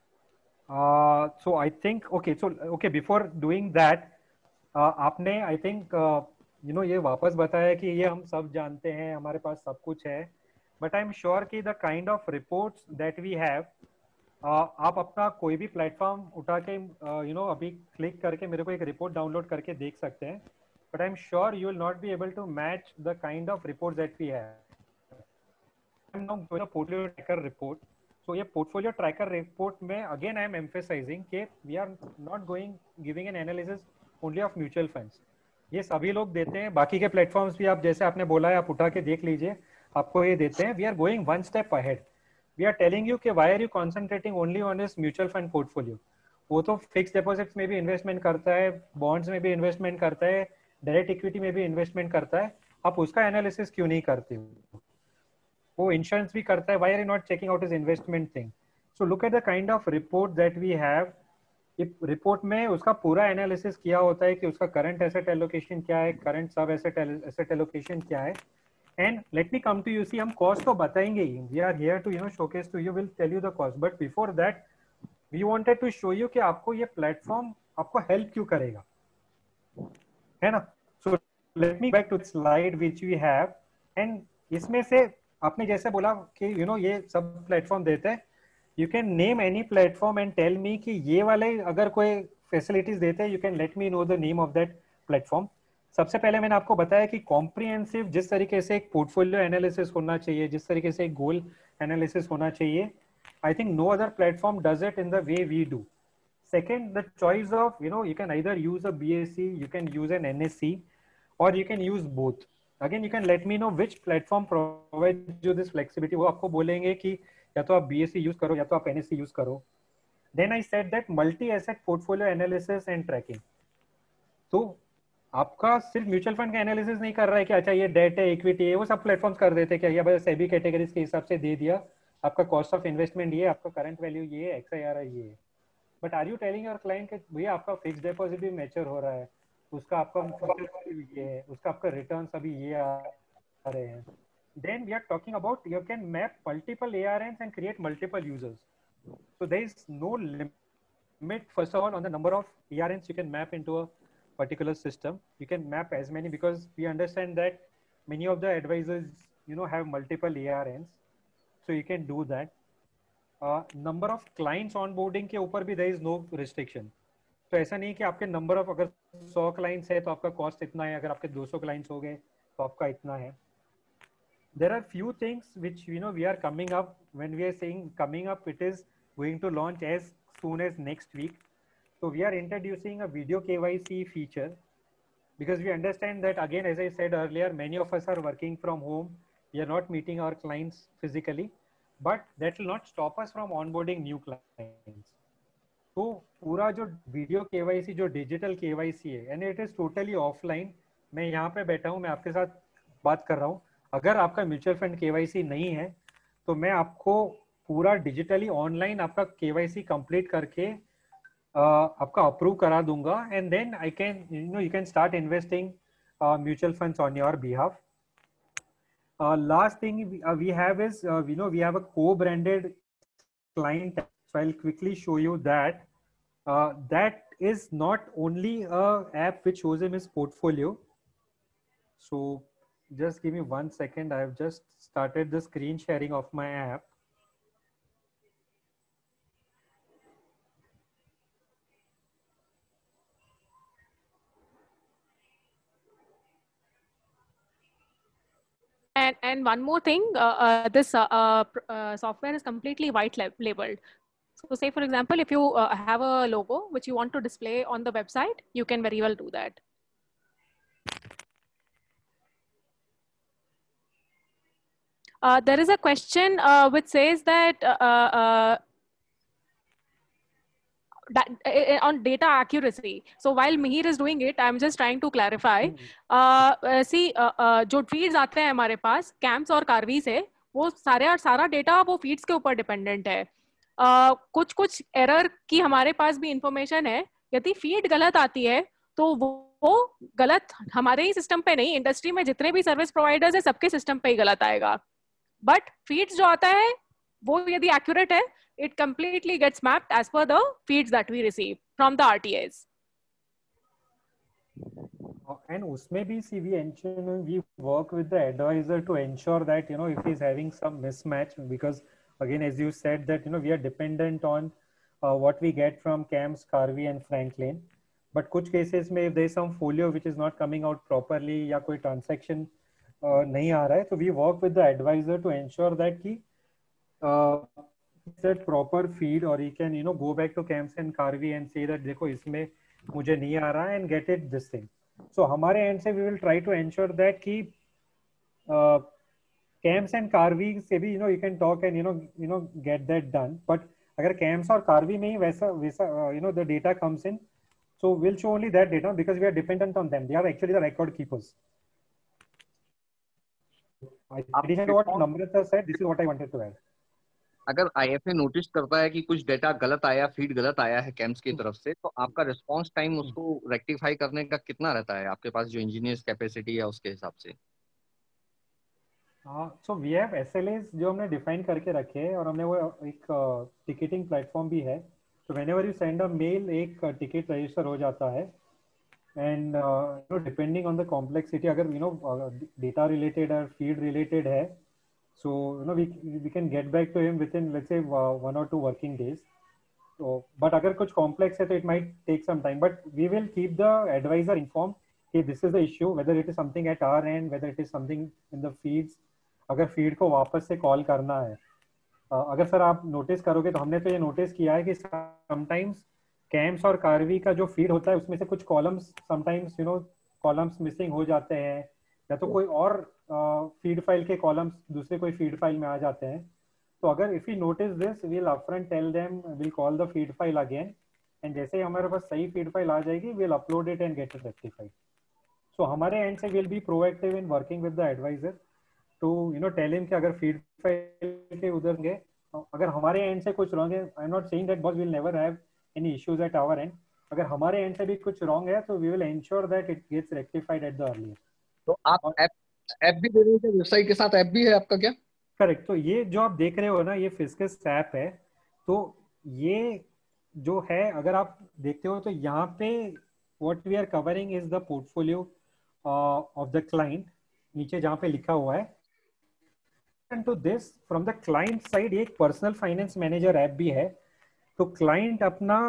So I think okay so okay before doing that, आपने आई थिंक यू नो ये वापस बताया कि ये हम सब जानते हैं, हमारे पास सब कुछ है, बट आई एम श्योर कि the kind of reports that we have, आप अपना कोई भी प्लेटफॉर्म उठा के यू नो अभी क्लिक करके मेरे को एक रिपोर्ट डाउनलोड करके देख सकते हैं, but I am sure you will not be able to match the kind of report that we have. Portfolio tracker report, so ये पोर्टफोलियो ट्रैकर रिपोर्ट में अगेन आई एम एम्फेसाइजिंग कि we are not going giving an analysis only of mutual funds, ये सभी लोग देते हैं, बाकी के प्लेटफॉर्म्स भी आप जैसे आपने बोला है आप उठा के देख लीजिए, आपको ये देते हैं। We are going one step ahead, we are telling you कि why are you concentrating only on this mutual fund portfolio. वो तो फिक्स डिपॉजिट्स में भी इन्वेस्टमेंट करता है, बॉन्ड्स में भी इन्वेस्टमेंट करता है, डायरेक्ट इक्विटी में भी इन्वेस्टमेंट करता है, आप उसका एनालिसिस क्यों नहीं करते हो? वो इंश्योरेंस भी करता है, why are you not checking out his investment thing? So look at the kind of report that we have. Report में उसका पूरा एनालिसिस किया होता है कि उसका करंट एसेट एलोकेशन क्या है, करंट सब एसेट एसेट एलोकेशन क्या है, and let me come to you. See हम कॉस्ट तो बताएंगे ही, we are here to you know showcase to you, will tell you the cost, but before that we wanted to show you कि आपको ये platform आपको help क्यों करेगा, है ना। So let me back to slide which we have, and इसमें से आपने जैसे बोला कि यू you नो know, ये सब प्लेटफॉर्म देते हैं, you can name any platform and tell me कि ये वाले अगर कोई फैसिलिटीज देते हैं, you can let me know the name of that platform. सबसे पहले मैंने आपको बताया कि कॉम्प्रिहेंसिव जिस तरीके से एक पोर्टफोलियो एनालिसिस होना चाहिए, जिस तरीके से एक गोल एनालिसिस होना चाहिए, I think no other platform does it in the way we do. Second, the choice of, you know, you can either use a B S c, you can use an N S C, or you can use both. Again, you can let me know which platform provides you this flexibility. वो आपको बोलेंगे कि या तो आप B S c use करो या तो आप N S C use करो. Then I said that multi-asset portfolio analysis and tracking. तो आपका सिर्फ म्यूचुअल फंड का एनालिसिस नहीं कर रहा है कि अच्छा ये डेट है, इक्विटी है, वो सब प्लेटफॉर्म्स कर देते हैं क्या, ये बस सेबी कैटेगरीज के हिसाब से दे दिया, आपका कॉस्ट ऑफ इन्वेस्टमेंट ये, आपका करंट वैल्यू ये, एक्स आई आर ये. But are you telling your client कि भैया आपका फिक्स डिपॉजिट भी मैच्योर हो रहा है, उसका आपका ये है, उसका आपका रिटर्न्स अभी ये आ रहे हैं. Then we are talking about you can map multiple A R Ns and create multiple users. So there is no limit, first of all, on the number of A R Ns you can map into a particular system. You can map as many because we understand that many of the advisors, you know, have multiple A R Ns. So you can do that. Uh, number of clients onboarding के ऊपर भी there is no restriction. तो ऐसा नहीं कि आपके number of अगर सौ clients है तो आपका cost इतना है, अगर आपके दो सौ clients हो गए तो आपका इतना है. There are few things which, you know, we are coming up. When we are saying coming up, it is going to launch as soon as next week. So we are introducing a video K Y C feature because we understand that, again, as I said earlier, many of us are working from home. We are not meeting our clients physically, but that will not stop us from onboarding new clients. तो पूरा जो video K Y C, जो digital K Y C है, and it is totally offline. मैं यहाँ पे बैठा हूँ, मैं आपके साथ बात कर रहा हूँ. अगर आपका म्यूचुअल फंड केवाईसी नहीं है तो मैं आपको पूरा डिजिटली ऑनलाइन आपका केवाईसी कंप्लीट करके uh, आपका अप्रूव करा दूंगा and then I can you know you can start investing mutual funds on your behalf. Last thing we have is you know we have a co-branded client, so I'll quickly show you that. Uh, that is not only a app which shows him his portfolio. So just give me one second. I have just started the screen sharing of my app. And, and one more thing, uh, uh, this uh, uh, uh, software is completely white lab labeled. So say, for example, if you uh, have a logo which you want to display on the website, you can very well do that. Uh, there is a question uh, which says that, uh, uh, that uh, on data accuracy. So while Mihir is doing it, I'm just trying to clarify. Uh, uh, see, uh, uh, जो feeds आते हैं हमारे पास, CAMS और Karvi से, वो सारे और सारा data वो feeds के ऊपर dependent है. Uh, कुछ कुछ error की हमारे पास भी information है. यदि feed गलत आती है, तो वो वो गलत हमारे ही system पे नहीं, industry में जितने भी service providers हैं, सबके system पे ही गलत आएगा. But feeds जो आता है वो यदि accurate है, it completely gets mapped as per the feeds that we receive from the R T As. And उसमें भी see we ensure we work with the advisor to ensure that, you know, if he's having some mismatch, because again, as you said that, you know, we are dependent on uh, what we get from CAMS, Karvi and Franklin. But कुछ cases में if there is some folio which is not coming out properly या कोई transaction uh, नहीं आ रहा है, तो we work with the advisor to ensure that कि uh, that proper feed, or he can, you know, go back to CAMS and Karvi and say that देखो इसमें मुझे नहीं आ रहा है and get it this thing. So हमारे end से we will try to ensure that कि uh, CAMS and Karvi से भी, you know, you can talk and, you know, you know, get that done. But अगर CAMS और Karvi में ही वैसा वैसा uh, you know, the data comes in, so we'll show only that data because we are dependent on them. They are actually the record keepers. In addition to what Namrata said, this is what I wanted to add. अगर IFA notice करता है कि कुछ data गलत आया, feed गलत आया है कैम्स की तरफ से, तो आपका रिस्पांस टाइम उसको रेक्टिफाई करने का कितना रहता है आपके पास, जो इंजीनियर्स कैपेसिटी है उसके हिसाब से? सो वी हैव एसएलएस जो हमने डिफाइन करके रखे हैं, और हमने वो एक टिकटिंग uh, प्लेटफॉर्म भी है. तो whenever you send a mail, एक टिकट रजिस्टर हो जाता है. And you know depending on the complexity, अगर यू नो डेटा रिलेटेड और फीड रिलेटेड है, so you know we we can get back to him within, let's say, uh, one or two working days. So but agar kuch complex hai to it might take some time, but we will keep the advisor informed कि this is the issue, whether it is something at our end, whether it is something in the feeds. अगर feed को वापस से call करना है, uh, अगर sir आप notice करोगे तो हमने तो ये notice किया है कि sometimes कैम्स और कारवी का जो फीड होता है उसमें से कुछ columns sometimes you know columns missing हो जाते हैं, या तो कोई और फीड फाइल के कॉलम्स दूसरे कोई फीड फाइल में आ जाते हैं. तो अगर if you notice this, we will upfront tell them, will call the feed file again, and जैसे ही हमारे पास सही फीड फाइल आ जाएगी, we will upload it and get it rectified. So हमारे एंड से will be proactive in working with the advisor to you know tell him कि अगर फीड फाइल के उधर गए, अगर हमारे एंड से कुछ रॉन्ग है, I am not saying that boss will never have any issues at our end, अगर हमारे एंड से भी कुछ रॉन्ग है तो we will ensure that it gets rectified at the earlier. तो आप ऐप ऐप भी दे रहे हैं, वेबसाइट के साथ ऐप भी है आपका क्या? करेक्ट. तो ये जो आप देख रहे हो ना, ये फिस्कस ऐप है. तो ये जो है, अगर आप देखते हो तो यहाँ पे what we are covering is the portfolio of the client, नीचे जहाँ पे लिखा हुआ है. And to this from the client side एक पर्सनल फाइनेंस मैनेजर ऐप भी है. तो क्लाइंट अपना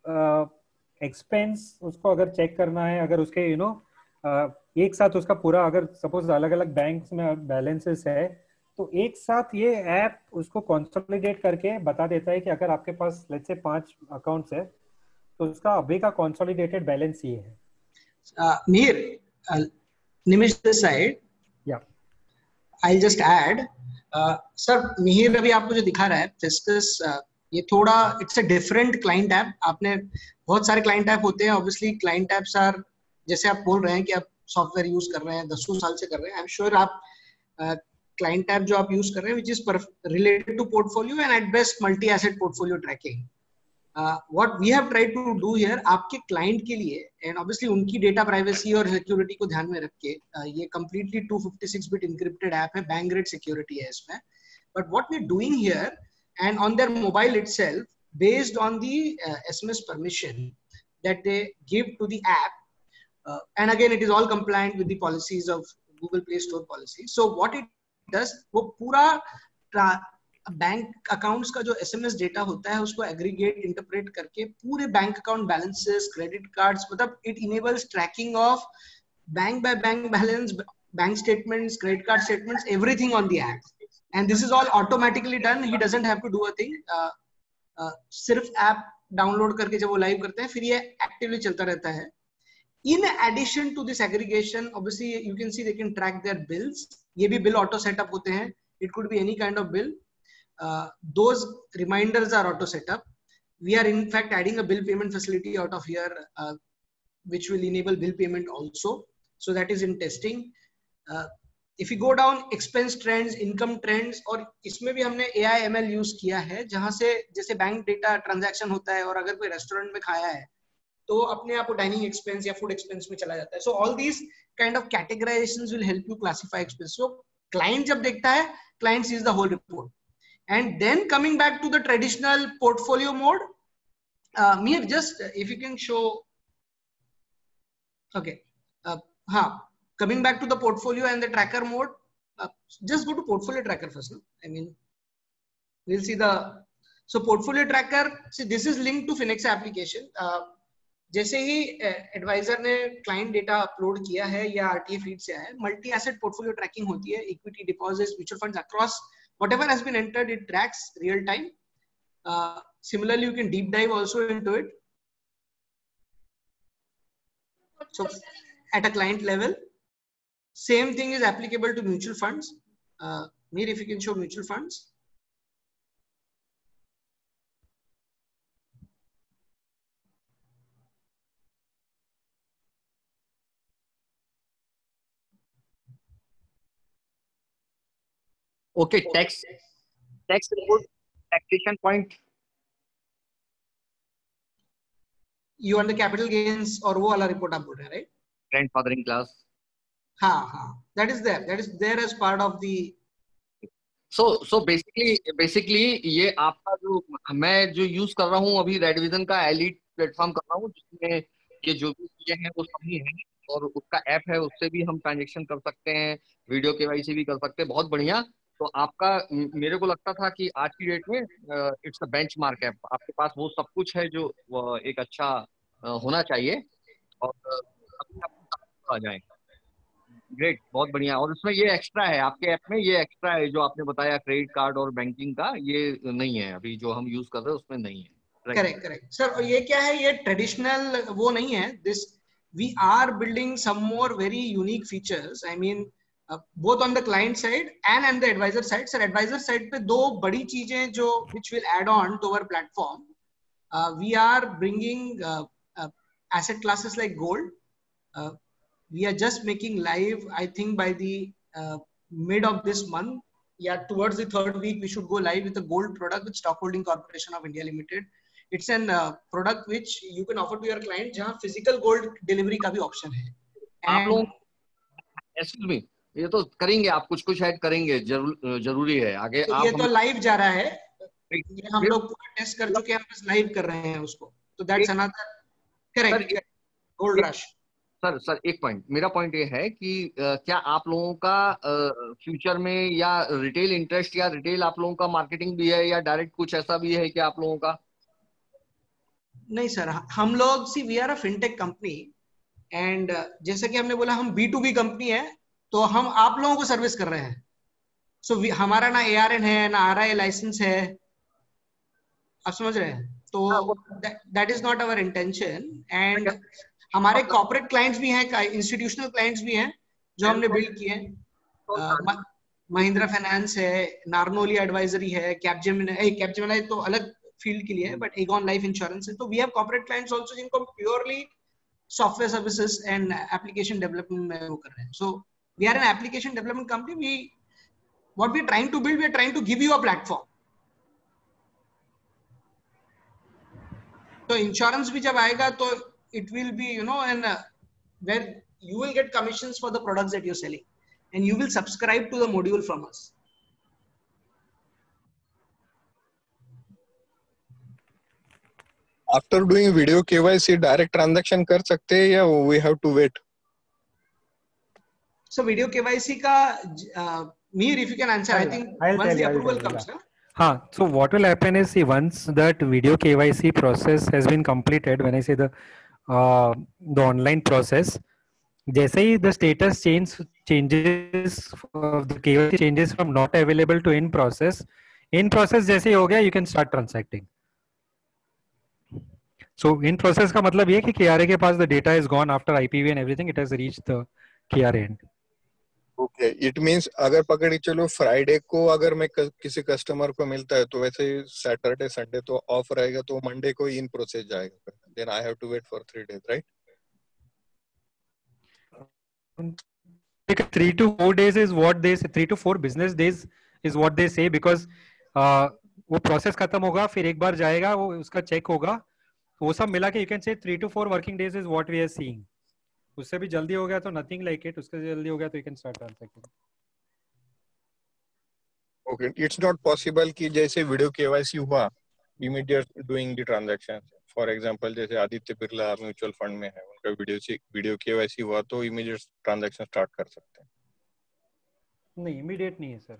एक्सपेंस uh, उसको अगर चेक करना है, अगर उसके you you know know, uh, एक साथ उसका पूरा, अगर सपोज अलग अलग बैंक्स में बैलेंसेस है, तो एक साथ ये ऐप उसको कंसोलिडेट करके बता देता है कि अगर आपके पास लेट्स से पांच अकाउंट्स है तो उसका अभी का कंसोलिडेटेड बैलेंस ये है. Mihir, uh, Nimish this side. Yeah. I'll just add. Sir uh, Mihir अभी आपको जो दिखा रहा है फिस्कस, uh, ये थोड़ा it's a different client app. आपने बहुत सारे क्लाइंट ऐप होते हैं, ऑब्वियसली क्लाइंट ऐप्स आर, जैसे आप बोल रहे हैं कि आप सॉफ्टवेयर यूज कर रहे हैं, दसों साल से कर रहे हैं, आई एम श्योर आप क्लाइंट ऐप जो आप यूज कर रहे हैं which is related to portfolio and at best multi asset portfolio tracking. What we have tried to do here आपके क्लाइंट के लिए, एंड ऑब्वियसली उनकी डेटा प्राइवेसी और सिक्योरिटी को ध्यान में रख के, uh, ये completely two fifty six bit encrypted app है, बैंक ग्रेड सिक्योरिटी है इसमें. But what we are doing here and on their mobile itself, based on the uh, S M S permission that they give to the app, uh, and again it is all compliant with the policies of Google Play Store policy. So what it does, वो पूरा bank accounts का जो S M S data होता है उसको aggregate interpret करके पूरे bank account balances, credit cards, मतलब it enables tracking of bank by bank balance, bank statements, credit card statements, everything on the app. And this is all automatically done. He doesn't have to do a thing. uh, uh, सिर्फ app download करके जब वो live करते हैं फिर ये actively चलता रहता है. In addition to this aggregation, obviously you can see they can track their bills. ये भी बिल ऑटो सेटअप होते हैं. It could be any kind of bill. Uh, those reminders are auto setup. We are in fact adding a bill payment facility out of here, uh, which will enable bill payment also. So that is in testing. Uh, If you go down expense trends, income trends, और इसमें भी हमने A I M L use किया है, जहां से जैसे bank data transaction होता है और अगर कोई रेस्टोरेंट में खाया है तो अपने आप डाइनिंग एक्सपेंस या फूड एक्सपेंस में चला जाता है. So all these kind of categorisations will help you classify expense. So client जब देखता है, client sees the whole report. And then coming back to the traditional portfolio mode, Mihir, just uh, if you can show, okay, uh, हाँ, coming back to the portfolio and the tracker mode, uh, just go to portfolio tracker first. No? I mean, we'll see the, so portfolio tracker, see this is linked to Finex application. Uh, जैसे ही advisor ने client data upload किया है या RTA feed से आया है, multi asset portfolio tracking होती है, equity, deposits, mutual funds across whatever has been entered, it tracks real time. Similarly, you can deep dive also into it. So at a client level, same thing is applicable to mutual funds. Uh, Mir, if you can show mutual funds. Okay, tax tax report, taxation point. You want the capital gains और वो वाला report आप बोल रहे हैं, right? Grandfathering class. हाँ हाँ, that is there. That is there as part of the. So so basically basically ये आपका जो मैं जो यूज कर रहा हूँ अभी रेडविजन का एलिट प्लेटफॉर्म कर रहा हूँ, जिसमें ये जो भी चीजें हैं वो सभी हैं, और उसका ऐप है, उससे भी हम ट्रांजेक्शन कर सकते हैं, वीडियो केवाईसी भी कर सकते हैं. बहुत बढ़िया. तो आपका, मेरे को लगता था कि आज की डेट में इट्स अ बेंचमार्क ऐप. आपके पास वो सब कुछ है जो एक अच्छा होना चाहिए, और अभी आप आ जाएं. ग्रेट, बहुत बढ़िया. और उसमें ये एक्स्ट्रा है, आपके ऐप में ये एक्स्ट्रा है जो आपने बताया, क्रेडिट कार्ड और बैंकिंग का, ये नहीं है अभी जो हम यूज कर रहे हैं उसमें नहीं है. Correct correct sir. ये क्या है, ये ट्रेडिशनल वो नहीं है। This we are building some more very unique features, I mean both on the client side and and the advisor side. Sir advisor side पे दो बड़ी चीजें जो which will add on to our platform, we are bringing asset classes like gold. Uh, we are just making live, I think by the uh, mid of this month, yeah, towards the third week, we should go live with a gold product with Stockholding Corporation of India Limited. It's an uh, product which you can offer to your client, जहाँ physical gold delivery का भी option है। आप लोग excuse me, ये तो करेंगे, आप कुछ कुछ ऐड करेंगे, जरूर जरूरी है आगे। तो आप ये तो लाइव जा रहा है, ये हम लोग पूरा टेस्ट कर चुके हैं, हम बस लाइव कर रहे हैं उसको। तो that's another correct gold rush. Sir sir एक पॉइंट, मेरा पॉइंट ये है कि uh, क्या आप लोगों का फ्यूचर uh, में या रिटेल इंटरेस्ट या रिटेल आप लोगों का मार्केटिंग भी है या डायरेक्ट कुछ ऐसा भी है कि आप लोगों का? नहीं सर, हम लोग see we are a fintech company and जैसे कि हमने बोला हम बी टू बी कंपनी है, तो हम आप लोगों को सर्विस कर रहे हैं। सो so, हमारा ना ए आर एन है ना आर आई लाइसेंस है, आप समझ रहे हैं? तो that is not our intention. And हमारे कॉर्पोरेट क्लाइंट्स भी हैं, इंस्टीट्यूशनल क्लाइंट्स भी हैं जो हमने बिल्ड किए हैं। महिंद्रा फाइनेंस है, नार्नोली एडवाइजरी है, कैपजेमिनी, कैपजेमिनी तो अलग फील्ड के लिए है, बट एगॉन लाइफ इंश्योरेंस है। तो we have corporate clients also जिनको purely software services and application development में वो कर रहे हैं। So we are an application development company. We what we are trying to build, we are trying to give you a platform. तो insurance भी जब आएगा तो it will be, you know, and uh, where you will get commissions for the products that you're selling, and you will subscribe to the module from us. After doing video K Y C, direct transaction कर सकते हैं या we have to wait? So video K Y C का uh, Mihir, if you can answer, I'll, I think I'll once tell the you, approval you, comes, yeah. na? Huh. So what will happen is, see, once that video K Y C process has been completed, when I say the uh, the online process, जैसे ही the status change changes uh, the K Y C changes from not available to in process, in process जैसे ही हो गया, you can start transacting. So in process का मतलब ये कि K R A के पास the data is gone after I P V and everything, it has reached the K R A end. Okay, it means अगर पकड़ी चलो Friday को अगर मैं किसी कस्टमर को मिलता है तो वैसे सैटरडे संडे तो ऑफ रहेगा, तो मंडे को इन प्रोसेस जाएगा, then I have to wait for three days, right? Three to four days is what they say. Three to four business days is what they say, because uh, वो process खत्म होगा, फिर एक बार जाएगा, वो उसका check होगा, वो सब मिला के you can say three to four working days is what we are seeing. उससे भी जल्दी हो गया तो nothing like it, उससे जल्दी हो गया तो you can start transacting. Okay, it's not possible कि जैसे वीडियो K Y C हुआ immediate doing the transaction. For example, जैसे आदित्य बिरला म्यूचुअल फंड में है, उनका वीडियो से वीडियो K Y C हुआ तो immediate ट्रांजैक्शन स्टार्ट कर सकते हैं? नहीं, immediate नहीं है sir.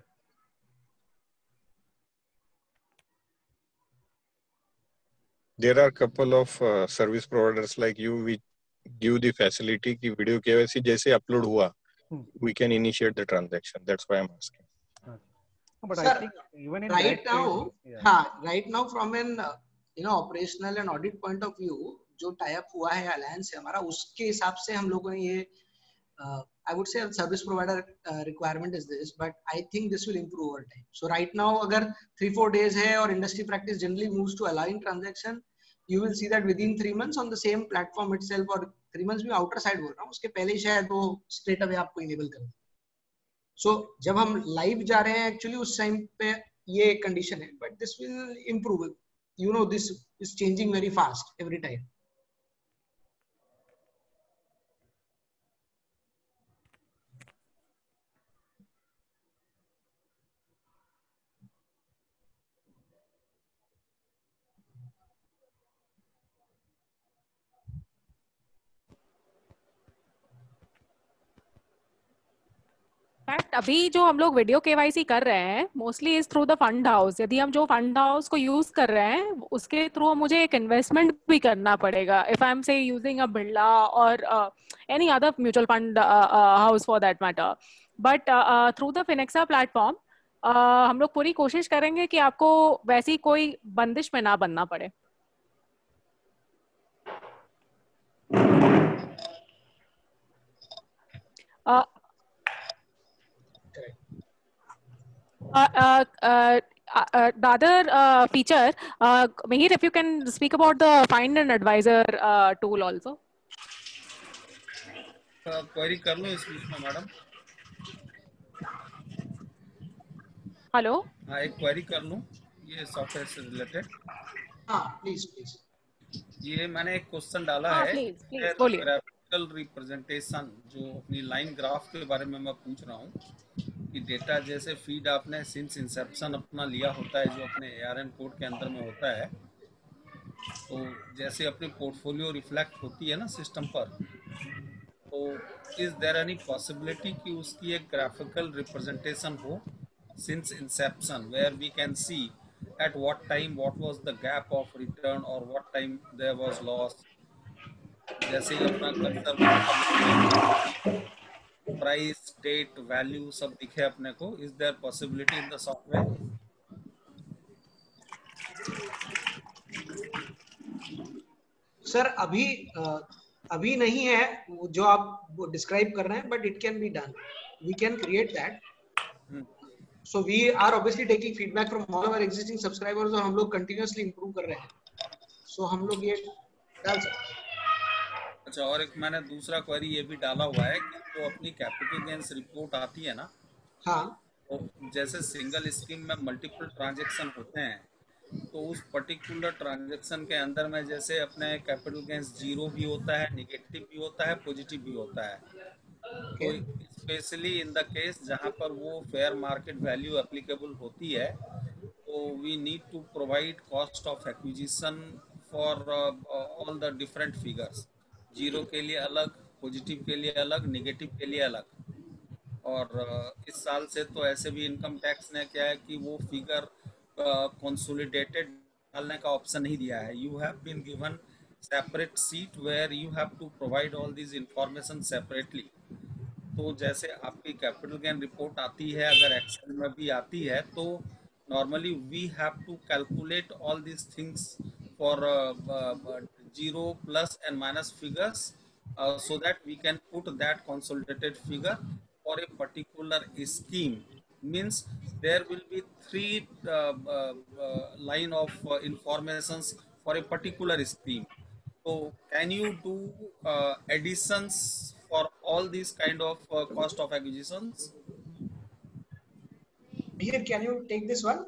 There are couple of uh, service providers like you which give the facility कि वीडियो K Y C जैसे अपलोड हुआ, hmm. we can initiate the transaction. That's why I'm asking. But Sir, I think even in right now, case, yeah. हाँ, right now from an uh, you know operational and audit point of view, जो tie up हुआ है alliance से हमारा, उसके हिसाब से हम लोगों ने ये uh, I would say service provider uh, requirement is this, but I think this will improve over time. So right now अगर three four days है और industry practice generally moves to allowing transaction, you will see that within three months on the same platform itself, और three months में outer side बोल रहा हूँ, उसके पहले शायद वो straight away आपको enable कर दे. So जब हम live जा रहे हैं actually उस time पे ये condition है, but this will improve. You know, this is changing very fast every time. Fact अभी जो हम लोग वीडियो केवाईसी कर रहे हैं mostly is through the fund house. यदि हम जो फंड हाउस को यूज कर रहे हैं उसके थ्रू मुझे एक इन्वेस्टमेंट भी करना पड़ेगा. If I am say using a Birla और any other mutual fund house for that matter, but through the Finexa platform हम लोग पूरी कोशिश करेंगे कि आपको वैसी कोई बंदिश में ना बनना पड़े. Uh, uh, uh, uh, uh, the other uh, feature, uh, Mihir, if you can speak about the Find an Advisor uh, tool also. Query कर लूं इस बीच में मैडम? हेलो, हाँ, एक क्वेरी कर लूं ये सॉफ्टवेयर से रिलेटेड? हाँ प्लीज प्लीज। ये मैंने एक क्वेश्चन डाला हाँ, है, प्लीज प्लीज बोलिए। ग्राफिकल रिप्रेजेंटेशन जो अपनी लाइन ग्राफ के बारे में मैं पूछ रहा हूँ कि डेटा जैसे फीड आपने सिंस इंसेप्शन अपना लिया होता है जो अपने एआरएम कोड के अंदर में होता है, तो जैसे अपनी पोर्टफोलियो रिफ्लेक्ट होती है ना सिस्टम पर, तो इज देयर एनी पॉसिबिलिटी कि उसकी एक ग्राफिकल रिप्रेजेंटेशन हो since inception, where we can see at what time what was the gap of return or what time there was loss? जैसे ही अपना कर्सर प्राइस डेट वैल्यू सब दिखे अपने को, is there possibility in the software? Sir अभी अभी नहीं है जो आप डिस्क्राइब कर रहे हैं, but it can be done, we can create that. So we are obviously taking feedback from all our existing subscribers और हम लोग continuously improve कर रहे हैं, so हम लोग ये डाल सकते हैं। अच्छा, और एक मैंने दूसरा क्वेरी ये भी डाला हुआ है कि जो अपनी कैपिटल गेन्स रिपोर्ट आती है ना, हाँ, तो जैसे सिंगल स्कीम में मल्टीपल ट्रांजेक्शन होते हैं, तो उस पर्टिकुलर ट्रांजेक्शन के अंदर में जैसे अपने कैपिटल गेन्स जीरो भी होता है, नेगेटिव भी होता है, पॉजिटिव भी होता है। तो स्पेशली इन द केस जहाँ पर वो फेयर मार्केट वैल्यू एप्लीकेबल होती है, तो we need to provide cost of acquisition for all the different figures, zero के लिए अलग, पॉजिटिव के लिए अलग, नेगेटिव के लिए अलग। और uh, इस साल से तो ऐसे भी इनकम टैक्स ने क्या है कि वो फिगर कंसोलिडेटेड डालने का ऑप्शन नहीं दिया है। You have been given separate sheet where you have to provide all this information separately. तो जैसे आपकी कैपिटल गेन रिपोर्ट आती है, अगर एक्सेल में भी आती है, तो normally we have to calculate all this things for zero plus and minus figures so that we can put that consolidated figure for a particular scheme. Means there will be three line of informations for a particular scheme. तो can you do additions for all these kind of uh, cost of acquisitions? Mihir, can you take this one?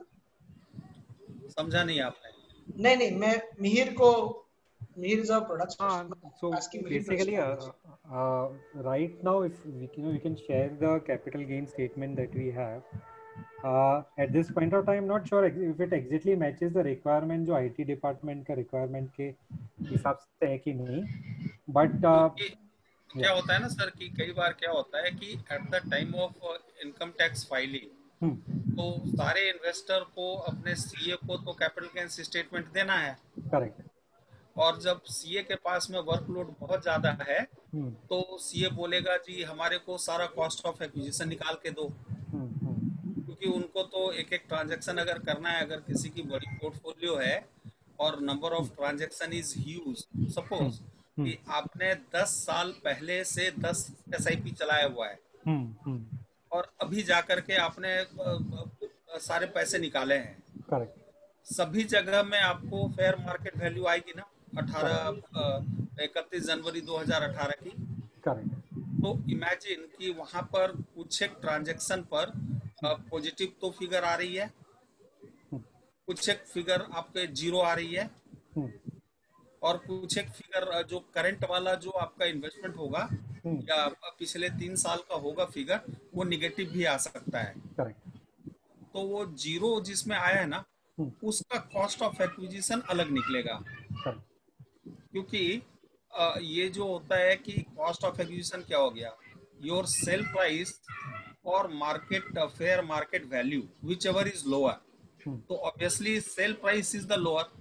समझा नहीं आपने? नहीं नहीं, मैं मिहिर को, Mihir is our product specialist. So basically, uh, uh, right now, if we can, we can share the capital gain statement that we have. Uh, at this point of time, not sure if it exactly matches the requirement जो I T department का requirement के हिसाब से है कि नहीं, but uh, क्या होता है ना सर कि कई बार क्या होता है कि at the time of income tax filing तो सारे इन्वेस्टर को अपने सीए को तो कैपिटल गेन्स स्टेटमेंट देना है, करेक्ट। और जब सीए के पास में वर्कलोड बहुत ज्यादा है तो सीए बोलेगा जी हमारे को सारा कॉस्ट ऑफ एक्विजिशन निकाल के दो, क्योंकि उनको तो एक एक ट्रांजैक्शन अगर करना है, अगर किसी की बड़ी पोर्टफोलियो है और number of transaction is huge, suppose कि आपने दस साल पहले से दस एसआईपी चलाया हुआ है और अभी जाकर के आपने सारे पैसे निकाले हैं, करेक्ट, सभी जगह में आपको फेयर मार्केट वैल्यू आएगी ना अठारह इकतीस जनवरी दो हज़ार अठारह की, करेक्ट। तो इमेजिन कि वहां पर कुछ एक ट्रांजैक्शन पर पॉजिटिव तो फिगर आ रही है, कुछ एक फिगर आपके जीरो आ रही है, और कुछ एक फिगर जो करंट वाला जो आपका इन्वेस्टमेंट होगा या पिछले तीन साल का होगा फिगर, वो निगेटिव भी आ सकता है। करेक्ट। तो वो जीरो जिसमें आया है ना, उसका कॉस्ट ऑफ एक्विजिशन अलग निकलेगा, क्योंकि ये जो होता है कि कॉस्ट ऑफ एक्विजिशन क्या हो गया, योर सेल प्राइस और market fair market value which ever is lower, तो obviously sale price is the lower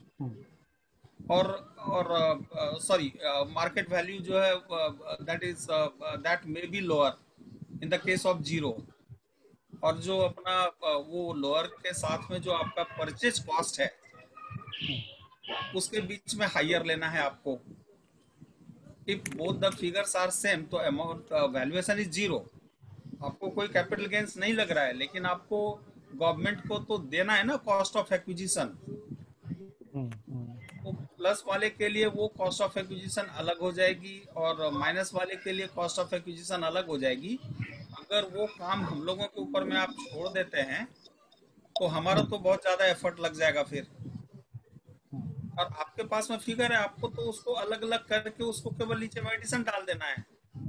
और और सॉरी मार्केट वैल्यू जो है that is that may be lower in the case of zero, और जो अपना uh, वो लोअर के साथ में जो आपका परचेज कॉस्ट है उसके बीच में हायर लेना है आपको। If both the figures are same तो अमाउंट वैल्यूएशन इज जीरो, आपको कोई कैपिटल गेन्स नहीं लग रहा है, लेकिन आपको गवर्नमेंट को तो देना है ना कॉस्ट ऑफ एक्विजिशन। तो प्लस वाले के लिए वो कॉस्ट ऑफ एक्विजिशन अलग हो जाएगी और माइनस वाले के लिए कॉस्ट ऑफ एक्विजिशन अलग हो जाएगी। अगर वो काम हम लोगों के ऊपर में आप छोड़ देते हैं तो हमारा तो बहुत ज्यादा एफर्ट लग जाएगा फिर, और आपके पास में फिगर है, आपको तो उसको अलग अलग करके उसको केवल नीचे में एडिशन डाल देना है।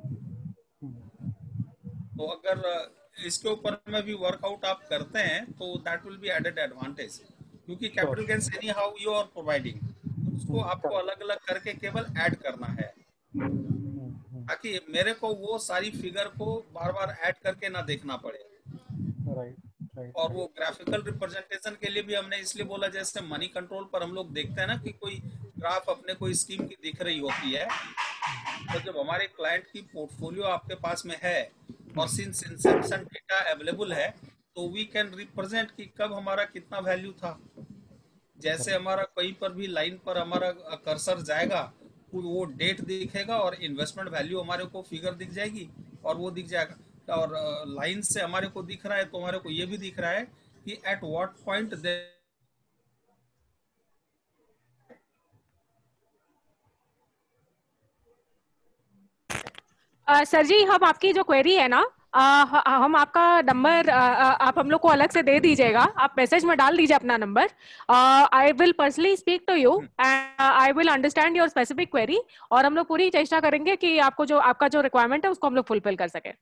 तो अगर इसके ऊपर में भी वर्कआउट आप करते हैं तो that will be added advantage, क्योंकि capital gains anyhow you are providing, उसको आपको अलग अलग करके केवल ऐड करना है, ताकि मेरे को वो सारी फिगर को बार बार ऐड करके ना देखना पड़े। Right right. और वो ग्राफिकल रिप्रेजेंटेशन के लिए भी हमने इसलिए बोला, जैसे मनी कंट्रोल पर हम लोग देखते हैं ना कि कोई ग्राफ अपने कोई स्कीम की दिख रही होती है, तो जब हमारे क्लाइंट की पोर्टफोलियो आपके पास में है और सिंस इंसेप्शन डेटा अवेलेबल है, तो वी कैन रिप्रेजेंट कि कब हमारा कितना वैल्यू था। जैसे हमारा कहीं पर भी लाइन पर हमारा कर्सर जाएगा, वो डेट दिखेगा और इन्वेस्टमेंट वैल्यू हमारे को फिगर दिख जाएगी और वो दिख जाएगा। और लाइन से हमारे को दिख रहा है तो हमारे को ये भी दिख रहा है कि एट व्हाट पॉइंट दे सर जी, हम आपकी जो क्वेरी है ना, uh, हम आपका नंबर uh, आप हम लोग को अलग से दे दीजिएगा, आप मैसेज में डाल दीजिए अपना नंबर। I will personally speak to you and I will understand your specific query, और हम लोग पूरी चेष्टा करेंगे कि आपको जो आपका जो रिक्वायरमेंट है उसको हम लोग फुलफिल कर सके।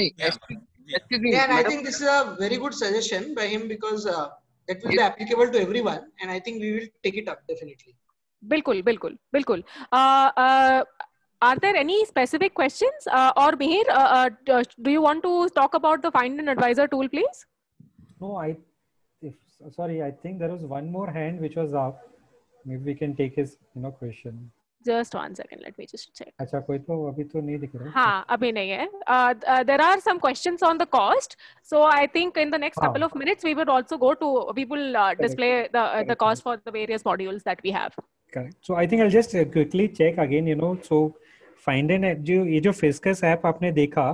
Yeah, and I think this is a very good suggestion by him because uh, it will be applicable to everyone, and I think we will take it up definitely. बिल्कुल बिल्कुल बिल्कुल। uh, uh, Are there any specific questions? Uh, or Mihir, uh, uh, do you want to talk about the Find an Advisor tool, please? No, I, if, sorry, I think there was one more hand which was up. Maybe we can take his, you know, question. Just one second, let me just check. अच्छा, कोई तो अभी तो नहीं दिख रहा। हाँ, अभी नहीं है। Uh, uh, there are some questions on the cost, so I think in the next हाँ. couple of minutes we will also go to, we will uh, display the uh, the cost for the various modules that we have. Correct. So I think I'll just uh, quickly check again, you know, so find an, जो ये जो Fiscus app आपने देखा,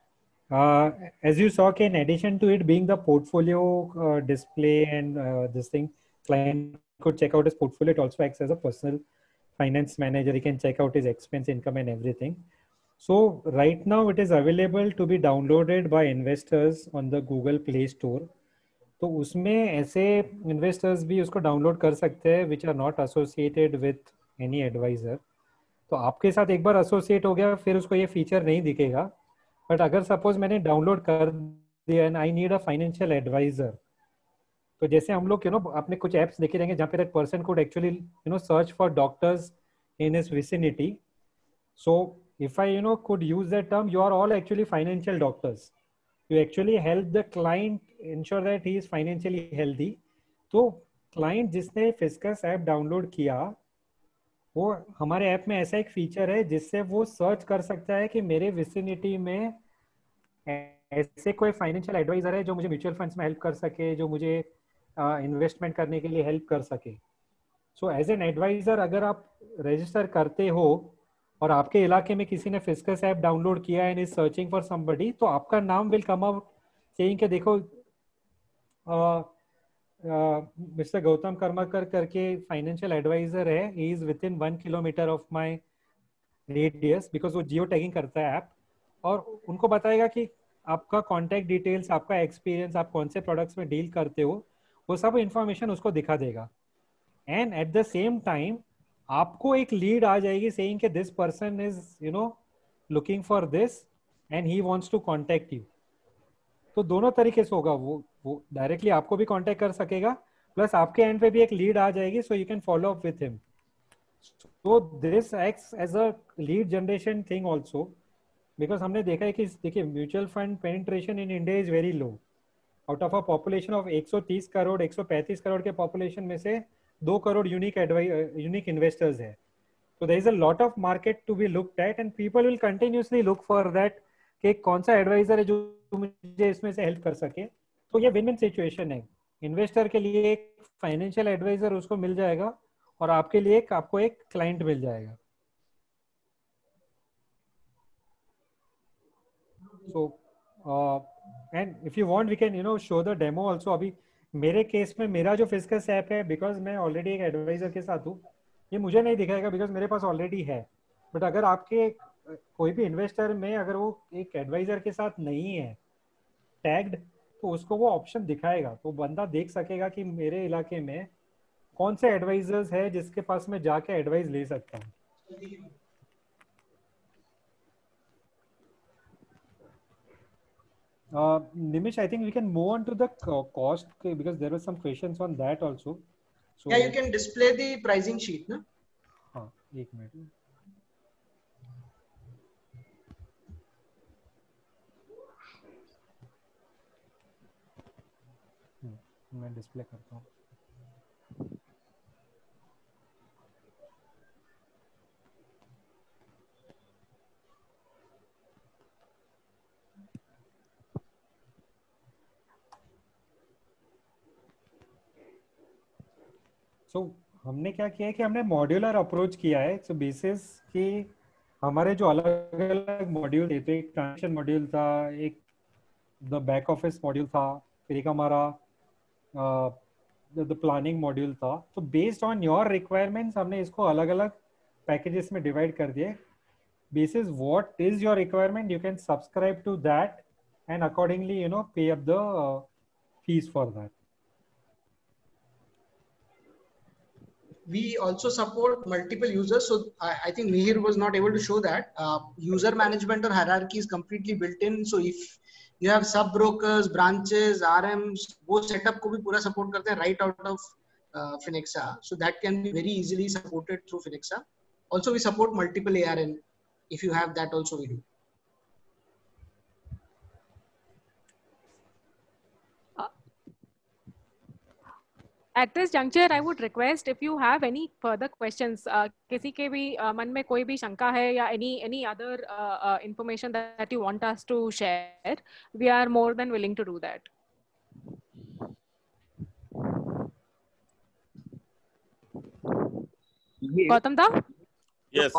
as you saw कि in addition to it being the portfolio display and this thing, client could check out his portfolio. It also acts as a personal finance manager. He can check out his expense, income and everything. So right now it is available to be downloaded by investors on the Google Play Store. तो उसमें ऐसे investors भी उसको download कर सकते हैं which are not associated with any advisor. तो आपके साथ एक बार एसोसिएट हो गया फिर उसको ये फीचर नहीं दिखेगा। बट अगर सपोज मैंने डाउनलोड कर दिया and I need a financial advisor, तो जैसे हम लोग यू नो आपने कुछ एप्स देखे रहेंगे जहाँ पे that person could actually you know search for doctors in his vicinity. So if I you know could use that term, you are all actually financial doctors, you actually help the client ensure that he is financially healthy. तो client जिसने Fiscus app download किया, वो हमारे app में ऐसा एक feature है जिससे वो सर्च कर सकता है कि मेरे विसिनिटी में ऐसे कोई फाइनेंशियल एडवाइजर है जो मुझे म्यूचुअल फंड्स में हेल्प कर सके, जो मुझे इन्वेस्टमेंट uh, करने के लिए हेल्प कर सके। सो एज एन एडवाइजर अगर आप रजिस्टर करते हो और आपके इलाके में किसी ने फिस्कस ऐप डाउनलोड किया and is searching for somebody, तो आपका नाम विल कम आउट सेइंग कि देखो uh, mister uh, Gautam Karmakar करके फाइनेंशियल एडवाइजर है, he is within one kilometre of my radius, because वो जियो टैगिंग करता है ऐप, और उनको बताएगा कि आपका कॉन्टैक्ट डिटेल्स, आपका एक्सपीरियंस, आप कौन से प्रोडक्ट्स में डील करते हो, वो सब इंफॉर्मेशन उसको दिखा देगा। And at the same time आपको एक लीड आ जाएगी सेइंग कि this person is you know looking for this and he wants to contact you. तो दोनों तरीके से होगा, वो वो डायरेक्टली आपको भी कांटेक्ट कर सकेगा, प्लस आपके एंड पे भी एक लीड आ जाएगी, so you can follow up with him. So this acts as a lead generation thing also, because हमने देखा है कि देखिए mutual fund penetration in India is very low. Out of a population of एक सौ तीस करोड़ एक सौ पैंतीस करोड़ के पॉपुलेशन में से दो करोड़ यूनिक यूनिक इन्वेस्टर्स है। So there is a lot of market to be looked at and people will continuously look for that कि कौन सा एडवाइजर है जो मुझे इसमें से हेल्प कर सके। तो ये विन विन सिचुएशन है, इन्वेस्टर के लिए एक फाइनेंशियल एडवाइजर उसको मिल जाएगा और आपके लिए एक आपको एक क्लाइंट मिल जाएगा। So uh, and if you want we can you know show the demo also. अभी मेरे केस में मेरा जो फिस्कस ऐप है, बिकॉज मैं ऑलरेडी एक एडवाइजर के साथ हूँ, ये मुझे नहीं दिखाएगा बिकॉज मेरे पास ऑलरेडी है. बट अगर आपके कोई भी इन्वेस्टर में अगर वो एक एडवाइजर के साथ नहीं है टैग्ड, तो उसको वो ऑप्शन दिखाएगा. तो बंदा देख सकेगा कि मेरे इलाके में कौन से एडवाइजर्स है जिसके पास मैं जाके एडवाइस ले सकता हूँ. Uh, Nimish, I think we can move on to the cost because there were some questions on that also. So, yeah, you can display the pricing sheet, na? हाँ, एक मिनट. मैं डिस्प्ले करता हूँ. सो so, हमने क्या किया है कि हमने मॉड्यूलर अप्रोच किया है. सो so, बेसिस कि हमारे जो अलग अलग मॉड्यूल थे, तो एक ट्रांजेक्शन मॉड्यूल था, एक द बैक ऑफिस मॉड्यूल था, फिर एक हमारा द प्लानिंग मॉड्यूल था. तो बेस्ड ऑन योर रिक्वायरमेंट्स हमने इसको अलग अलग पैकेजेस में डिवाइड कर दिए. Basis what is your requirement, you can subscribe to that and accordingly you know pay up the fees for that. We also support multiple users, so I, I think Mihir was not able to show that. Uh, user management or hierarchy is completely built in. So if you have sub brokers, branches, R Ms, वो setup को भी पूरा support करते हैं right out of uh, Finexa. So that can be very easily supported through Finexa. Also, we support multiple A R N. If you have that, also we do. At this juncture, I would request if you have any further questions, uh, किसी के भी uh, मन में कोई भी शंका है या any any other uh, uh, information that, that you want us to share, we are more than willing to do that. Gautam da? Yes.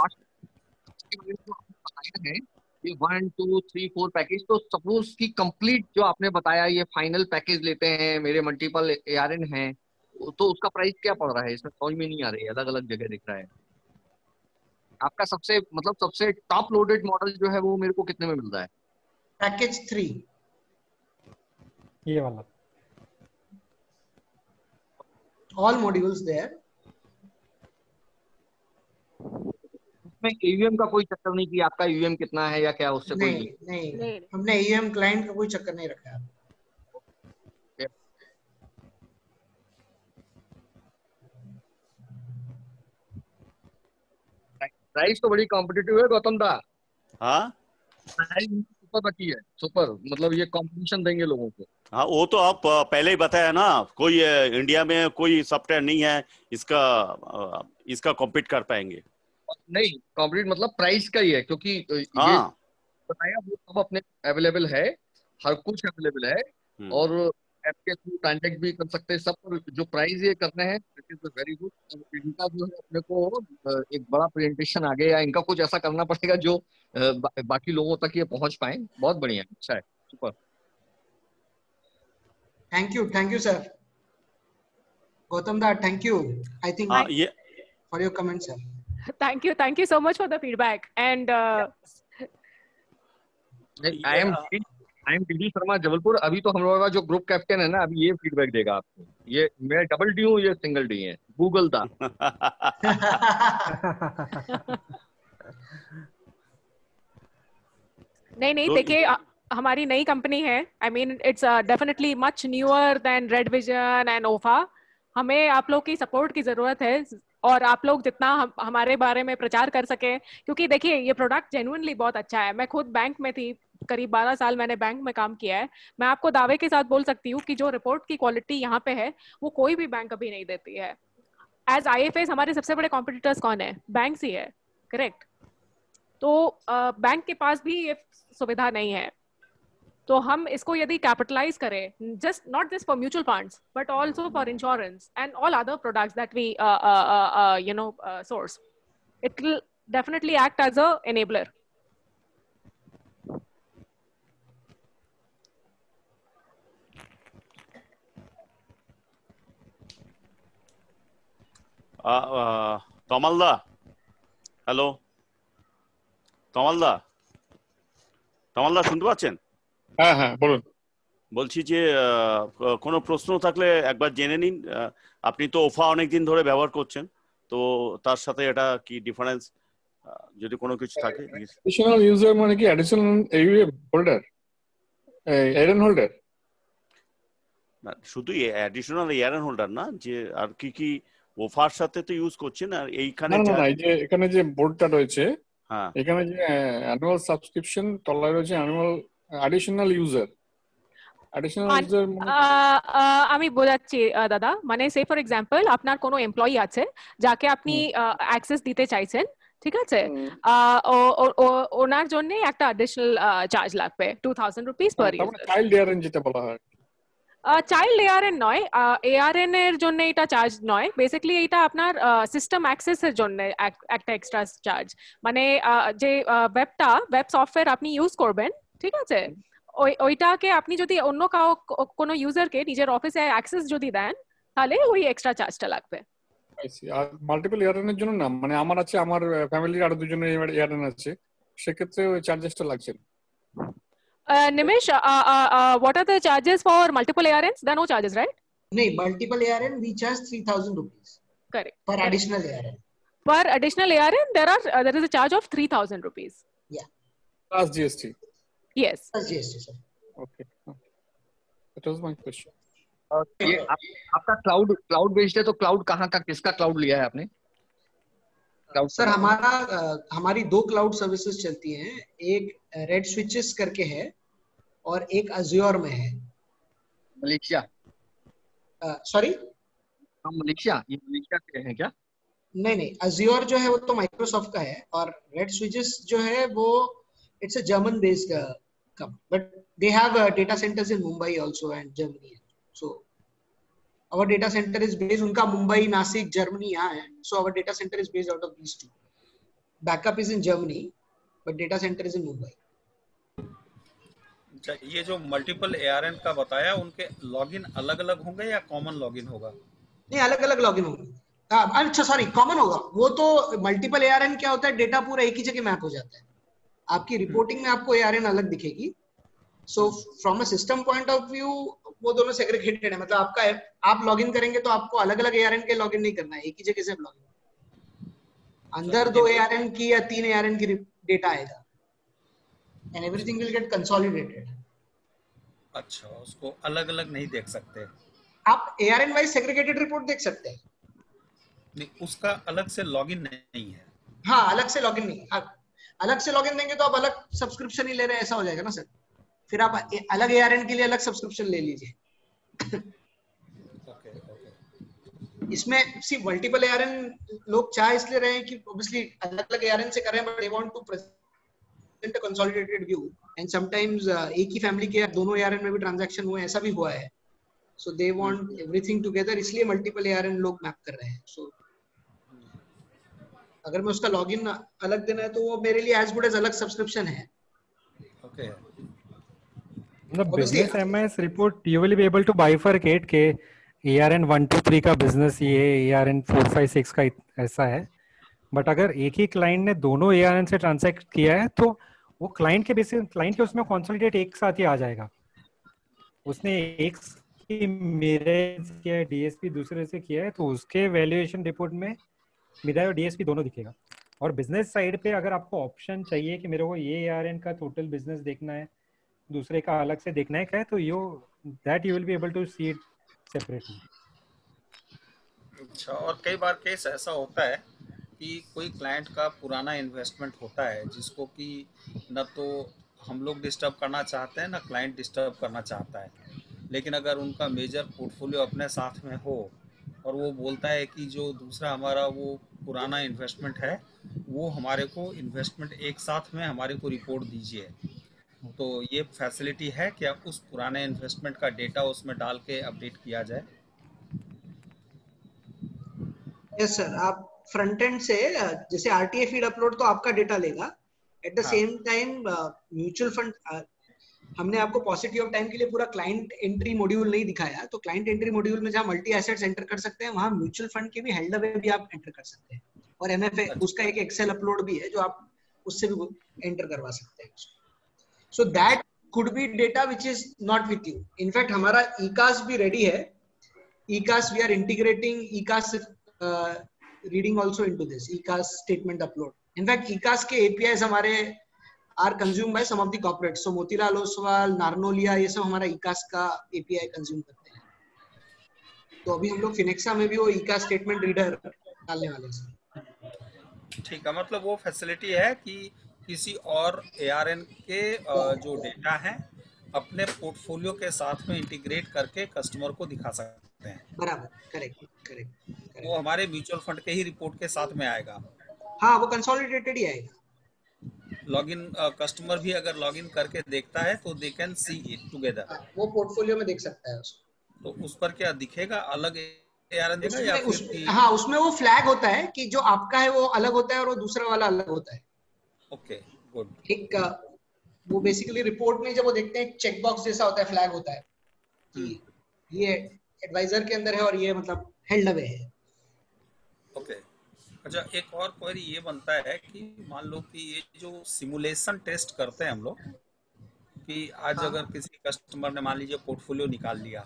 ये one two three four package, तो सपोज की कंप्लीट जो आपने बताया ये फाइनल पैकेज लेते हैं, मेरे मल्टीपल एआरएन हैं, तो उसका प्राइस क्या पड़ रहा है? इसमें समझ में नहीं आ रही है, अलग अलग जगह दिख रहा है. आपका सबसे मतलब सबसे टॉप लोडेड मॉडल जो है वो मेरे को कितने में मिल रहा है? पैकेज थ्री, ये वाला. All modules there. उसमें एयूएम का कोई चक्कर नहीं कि आपका यूएम कितना है या क्या, उससे नहीं, कोई नहीं नहीं हमने एयूएम क्लाइंट का कोई चक्कर नहीं रखा है. प्राइस तो बड़ी कॉम्पिटिटिव है गौतम दा. हाँ, प्राइस सुपर बची है, सुपर मतलब ये कंपटीशन देंगे लोगों को. हाँ, वो तो आप पहले ही बताया ना, कोई इंडिया में कोई सॉफ्टवेयर नहीं है इसका इसका कॉम्पीट कर पाएंगे. नहीं, कॉम्पिटिट मतलब प्राइस का ही है, क्योंकि हाँ, ये बताया वो सब अपने अवेलेबल है, हर कुछ अवेलेबल है, और ऐप के थ्रू ट्रांजैक्ट भी कर सकते हैं सब. जो प्राइस ये करने हैं इट इज वेरी गुड. इनका जो है अपने को एक बड़ा प्रेजेंटेशन आगे या इनका कुछ ऐसा करना पड़ेगा जो बा, बाकी लोगों तक ये पहुंच पाए. बहुत बढ़िया, अच्छा है, super. Thank you, thank you sir. Gautam da, thank you. I think for your comment sir. Thank you, thank you so much for the feedback. And uh, I am I am D D Sharma Jabalpur. अभी तो हम लोगों का जो group captain है ना, अभी ये फीडबैक देगा आपको. ये मैं डबल डी हूँ, ये सिंगल डी है. गूगल दा. नहीं नहीं देखिए, हमारी नई कंपनी है. I mean it's definitely much newer than Red Vision and ओफा. हमें आप लोग की सपोर्ट की जरूरत है, और आप लोग जितना हम, हमारे बारे में प्रचार कर सके, क्योंकि देखिए ये प्रोडक्ट जेन्युइनली बहुत अच्छा है. मैं खुद बैंक में थी, करीब बारह साल मैंने बैंक में काम किया है. मैं आपको दावे के साथ बोल सकती हूँ कि जो रिपोर्ट की क्वालिटी यहाँ पे है वो कोई भी बैंक कभी नहीं देती है. एज आईएफएस हमारे सबसे बड़े कॉम्पिटिटर्स कौन है? बैंक्स ही है, करेक्ट? तो बैंक uh, के पास भी ये सुविधा नहीं है. तो हम इसको यदि कैपिटलाइज करें, just not just for mutual funds but also for insurance and all other products that we you know source, it will definitely act as a enabler. তমালদা, হ্যালো তমালদা, তমালদা শুনতে পাচ্ছেন? হ্যাঁ হ্যাঁ বলুন। বলছি যে কোনো প্রশ্ন থাকলে একবার জেনে নিন। আপনি তো ওফা অনেকদিন ধরে ব্যবহার করছেন, তো তার সাথে এটা কি ডিফারেন্স, যদি কোনো কিছু থাকে। অ্যাডিশনাল ইউজার মানে কি additional AUA holder, ARN holder? না, শুধু অ্যাডিশনাল এআরএন হোল্ডার না, যে আর কি কি ওফার সাথে তো ইউজ করছেন। আর এইখানে না না, এই যে এখানে যে বোর্ডটা রয়েছে, হ্যাঁ, এখানে যে অ্যানুয়াল সাবস্ক্রিপশন তলায় রয়েছে annual additional user. Additional user আমি বোঝাচ্ছি দাদা, মানে সে ফর এক্সাম্পল আপনার কোনো এমপ্লয়ি আছে যাকে আপনি অ্যাক্সেস দিতে চাইছেন, ঠিক আছে, ওনার জন্য একটা অ্যাডিশনাল চার্জ লাগবে two thousand rupees per user. Child ARN যেটা বলা হয়, চাইল্ড এআরএন নয়, এআরএন এর জন্য এটা চার্জ নয়, বেসিক্যালি এটা আপনার সিস্টেম অ্যাক্সেস এর জন্য একটা এক্সট্রা চার্জ। মানে যে ওয়েবটা ওয়েব সফটওয়্যার আপনি ইউজ করবেন, ঠিক আছে, ওই ওইটাকে আপনি যদি অন্য কাউ কোনো ইউজারকে নিজের অফিসে অ্যাক্সেস যদি দেন, তাহলে ওই এক্সট্রা চার্জটা লাগবে। আর মাল্টিপল এআরএন এর জন্য না, মানে আমার আছে, আমার ফ্যামিলির আরো দুজনের এআরএন আছে, সেক্ষেত্রে ওই চার্জেসটা লাগছে না। Uh, Nimish, uh, uh, uh, what are the charges for multiple A R Ns? There are no charges, right? No, multiple A R N we charge three thousand rupees. Correct. Per Correct. additional A R N. Per additional A R N, there are uh, there is a charge of three thousand rupees. Yeah. Plus G S T. Yes. Plus G S T, sir. Okay. Okay. That was my question. ये आप, आपका cloud cloud based है, तो cloud कहाँ का, किसका cloud लिया है आपने? क्लाउड सर हमारा हमारी दो क्लाउड सर्विसेज चलती हैं, एक रेड स्विचेस करके है और एक अज्योर में है। मलेशिया? सॉरी, हम मलेशिया, ये मलेशिया के हैं क्या? नहीं नहीं, अज्योर जो है वो तो माइक्रोसॉफ्ट का है, और रेड स्विचेस जो है वो it's a German based company, but they have data centres in Mumbai also and Germany. So our data center is based, उनका मुंबई, नासिक, जर्मनी यहाँ है, so our data center is based out of these two. Backup is in Germany, but data center is in Mumbai. ये जो multiple ARN का बताया, उनके login अलग-अलग होंगे या कॉमन लॉगिन होगा? नहीं, अलग-अलग लॉगिन होंगे। अच्छा सॉरी, कॉमन होगा। वो तो मल्टीपल एआरएन क्या होता है, डेटा पूरा एक ही जगह मैप हो जाता है, आपकी रिपोर्टिंग में आपको एआरएन अलग दिखेगी। So from a system point of view वो दोनों सेग्रीगेटेड है, मतलब आपका आप लॉगिन करेंगे तो आपको अलग-अलग एआरएन के लॉगिन नहीं करना है, एक ही जगह से लॉगिन, अंदर दो एआरएन की या तीन एआरएन की डेटा आएगा and everything will get consolidated. अच्छा, उसको अलग-अलग नहीं देख सकते आप एआरएन वाइज सेग्रीगेटेड रिपोर्ट देख सकते हैं, नहीं उसका अलग से लॉगिन नहीं है। हाँ, अलग से लॉगिन नहीं, आप अलग से लॉगिन देंगे तो आप अलग सब्सक्रिप्शन ही ले रहे हैं, ऐसा हो जाएगा ना सर, फिर आप अलग एआरएन के लिए अलग सब्सक्रिप्शन ले लीजिए। ओके ओके, इसमें सी मल्टीपल एआरएन लोग चाह इसलिए रहे हैं कि ऑब्वियसली अलग-अलग एआरएन से कर रहे हैं, but they want to present a consolidated view, and sometimes एक ही फैमिली के दोनों एआरएन में भी ट्रांजैक्शन हुए, ऐसा भी हुआ है, so they want everything together, इसलिए मल्टीपल एआरएन लोग मैप कर रहे हैं। सो so, अगर मैं उसका लॉगिन अलग देना है तो वो मेरे लिए एज गुड एज अलग सब्सक्रिप्शन है। ओके, मतलब business MIS report you will be able to bifurcate के एआरएन वन टू थ्री का बिजनेस ये, एआरएन फोर फाइव सिक्स का ऐसा है, बट अगर एक ही क्लाइंट ने दोनों एआरएन से ट्रांजैक्ट किया है तो वो क्लाइंट के बेसिस क्लाइंट के उसमें कंसोलिडेट एक साथ ही आ जाएगा, उसने एक मेरे किया है, डीएसपी दूसरे से किया है, तो उसके वैल्यूएशन रिपोर्ट में मेरा और डीएसपी दोनों दिखेगा। और बिजनेस साइड पे अगर आपको ऑप्शन चाहिए कि मेरे को ये एआरएन का टोटल बिजनेस देखना है, दूसरे का अलग से देखना है क्या, तो you that you will be able to see it separately. अच्छा, और कई बार केस ऐसा होता है कि कोई क्लाइंट का पुराना इन्वेस्टमेंट होता है जिसको कि न तो हम लोग डिस्टर्ब करना चाहते हैं, ना क्लाइंट डिस्टर्ब करना चाहता है, लेकिन अगर उनका मेजर पोर्टफोलियो अपने साथ में हो और वो बोलता है कि जो दूसरा हमारा वो पुराना इन्वेस्टमेंट है वो हमारे को इन्वेस्टमेंट एक साथ में हमारे को रिपोर्ट दीजिए, तो ये फैसिलिटी है क्या उस पुराने इन्वेस्टमेंट का डेटा उसमें डाल के अपडेट किया जाए? यस सर, आप फ्रंट एंड से जैसे आरटीए फीड अपलोड तो आपका डेटा लेगा, at the same time mutual fund हमने आपको पॉसिटी ऑफ टाइम के लिए पूरा क्लाइंट एंट्री मॉड्यूल नहीं दिखाया, तो क्लाइंट एंट्री मॉड्यूल में जहाँ मल्टी एसेट्स एंटर कर सकते हैं, वहाँ म्यूचुअल फंड के भी हेल्ड अवे भी आप एंटर कर सकते हैं, और एमएफए उसका एक एक्सेल अपलोड भी है जो आप उससे भी एंटर करवा सकते हैं। So that could be data which is not with you. In fact हमारा ईकास भी रेडी है, eCAS we are integrating eCAS reading also into this eCAS statement upload. In fact eCAS के एपीआईज हमारे are consume by some of the corporate, so Motilal Oswal, Narnolia, ये सब हमारा ईकास का एपीआई कंज्यूम करते हैं। तो अभी हम लोग फिनेक्सा में भी वो ईकास स्टेटमेंट रीडर डालने वाले हैं। ठीक है, मतलब वो फैसिलिटी है कि किसी और एआरएन के जो डेटा है अपने पोर्टफोलियो के साथ में इंटीग्रेट करके कस्टमर को दिखा सकते हैं। बराबर, करेक्ट करेक्ट। वो हमारे म्यूचुअल फंड के ही रिपोर्ट के साथ में आएगा। हाँ, वो कंसोलिडेटेड ही आएगा। लॉगिन कस्टमर भी अगर लॉगिन करके देखता है तो they can see it together, वो पोर्टफोलियो में देख सकता है उसको। तो उस पर क्या दिखेगा, अलग एआरएन देगा या फिर उस, हाँ, उसमें वो फ्लैग होता है कि जो आपका है वो अलग होता है और वो दूसरा वाला अलग होता है। Okay, good. एक वो बेसिकली रिपोर्ट में जब वो देखते हैं चेक बॉक्स जैसा होता है, फ्लैग होता है कि ये एडवाइजर के अंदर है और ये मतलब हेल्ड अवे है। ओके, अच्छा, एक और क्वेरी ये बनता है कि मान लो कि ये जो सिमुलेशन टेस्ट करते हैं हम लोग कि आज हाँ। अगर किसी कस्टमर ने मान लीजिए पोर्टफोलियो निकाल लिया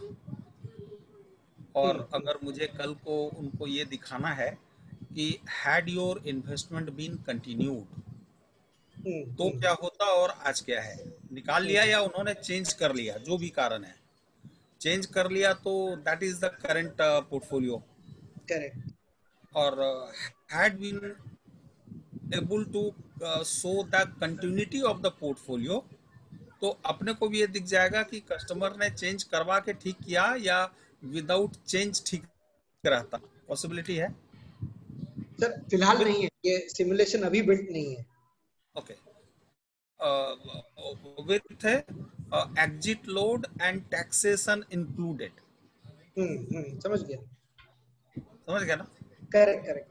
और अगर मुझे कल को उनको ये दिखाना है कि had your investment been continued, तो क्या होता और आज क्या है। निकाल लिया या उन्होंने चेंज कर लिया, जो भी कारण है चेंज कर लिया, तो that is the current portfolio. Correct. और had been able to uh, show the continuity of the portfolio, तो अपने को भी ये दिख जाएगा कि कस्टमर ने चेंज करवा के ठीक किया या विदाउट चेंज ठीक रहता। पॉसिबिलिटी है सर? फिलहाल नहीं है, ये सिमुलेशन अभी बिल्ट नहीं है। Okay, with exit load and taxation included. Hmm hmm समझ गया, समझ गया ना? Correct correct.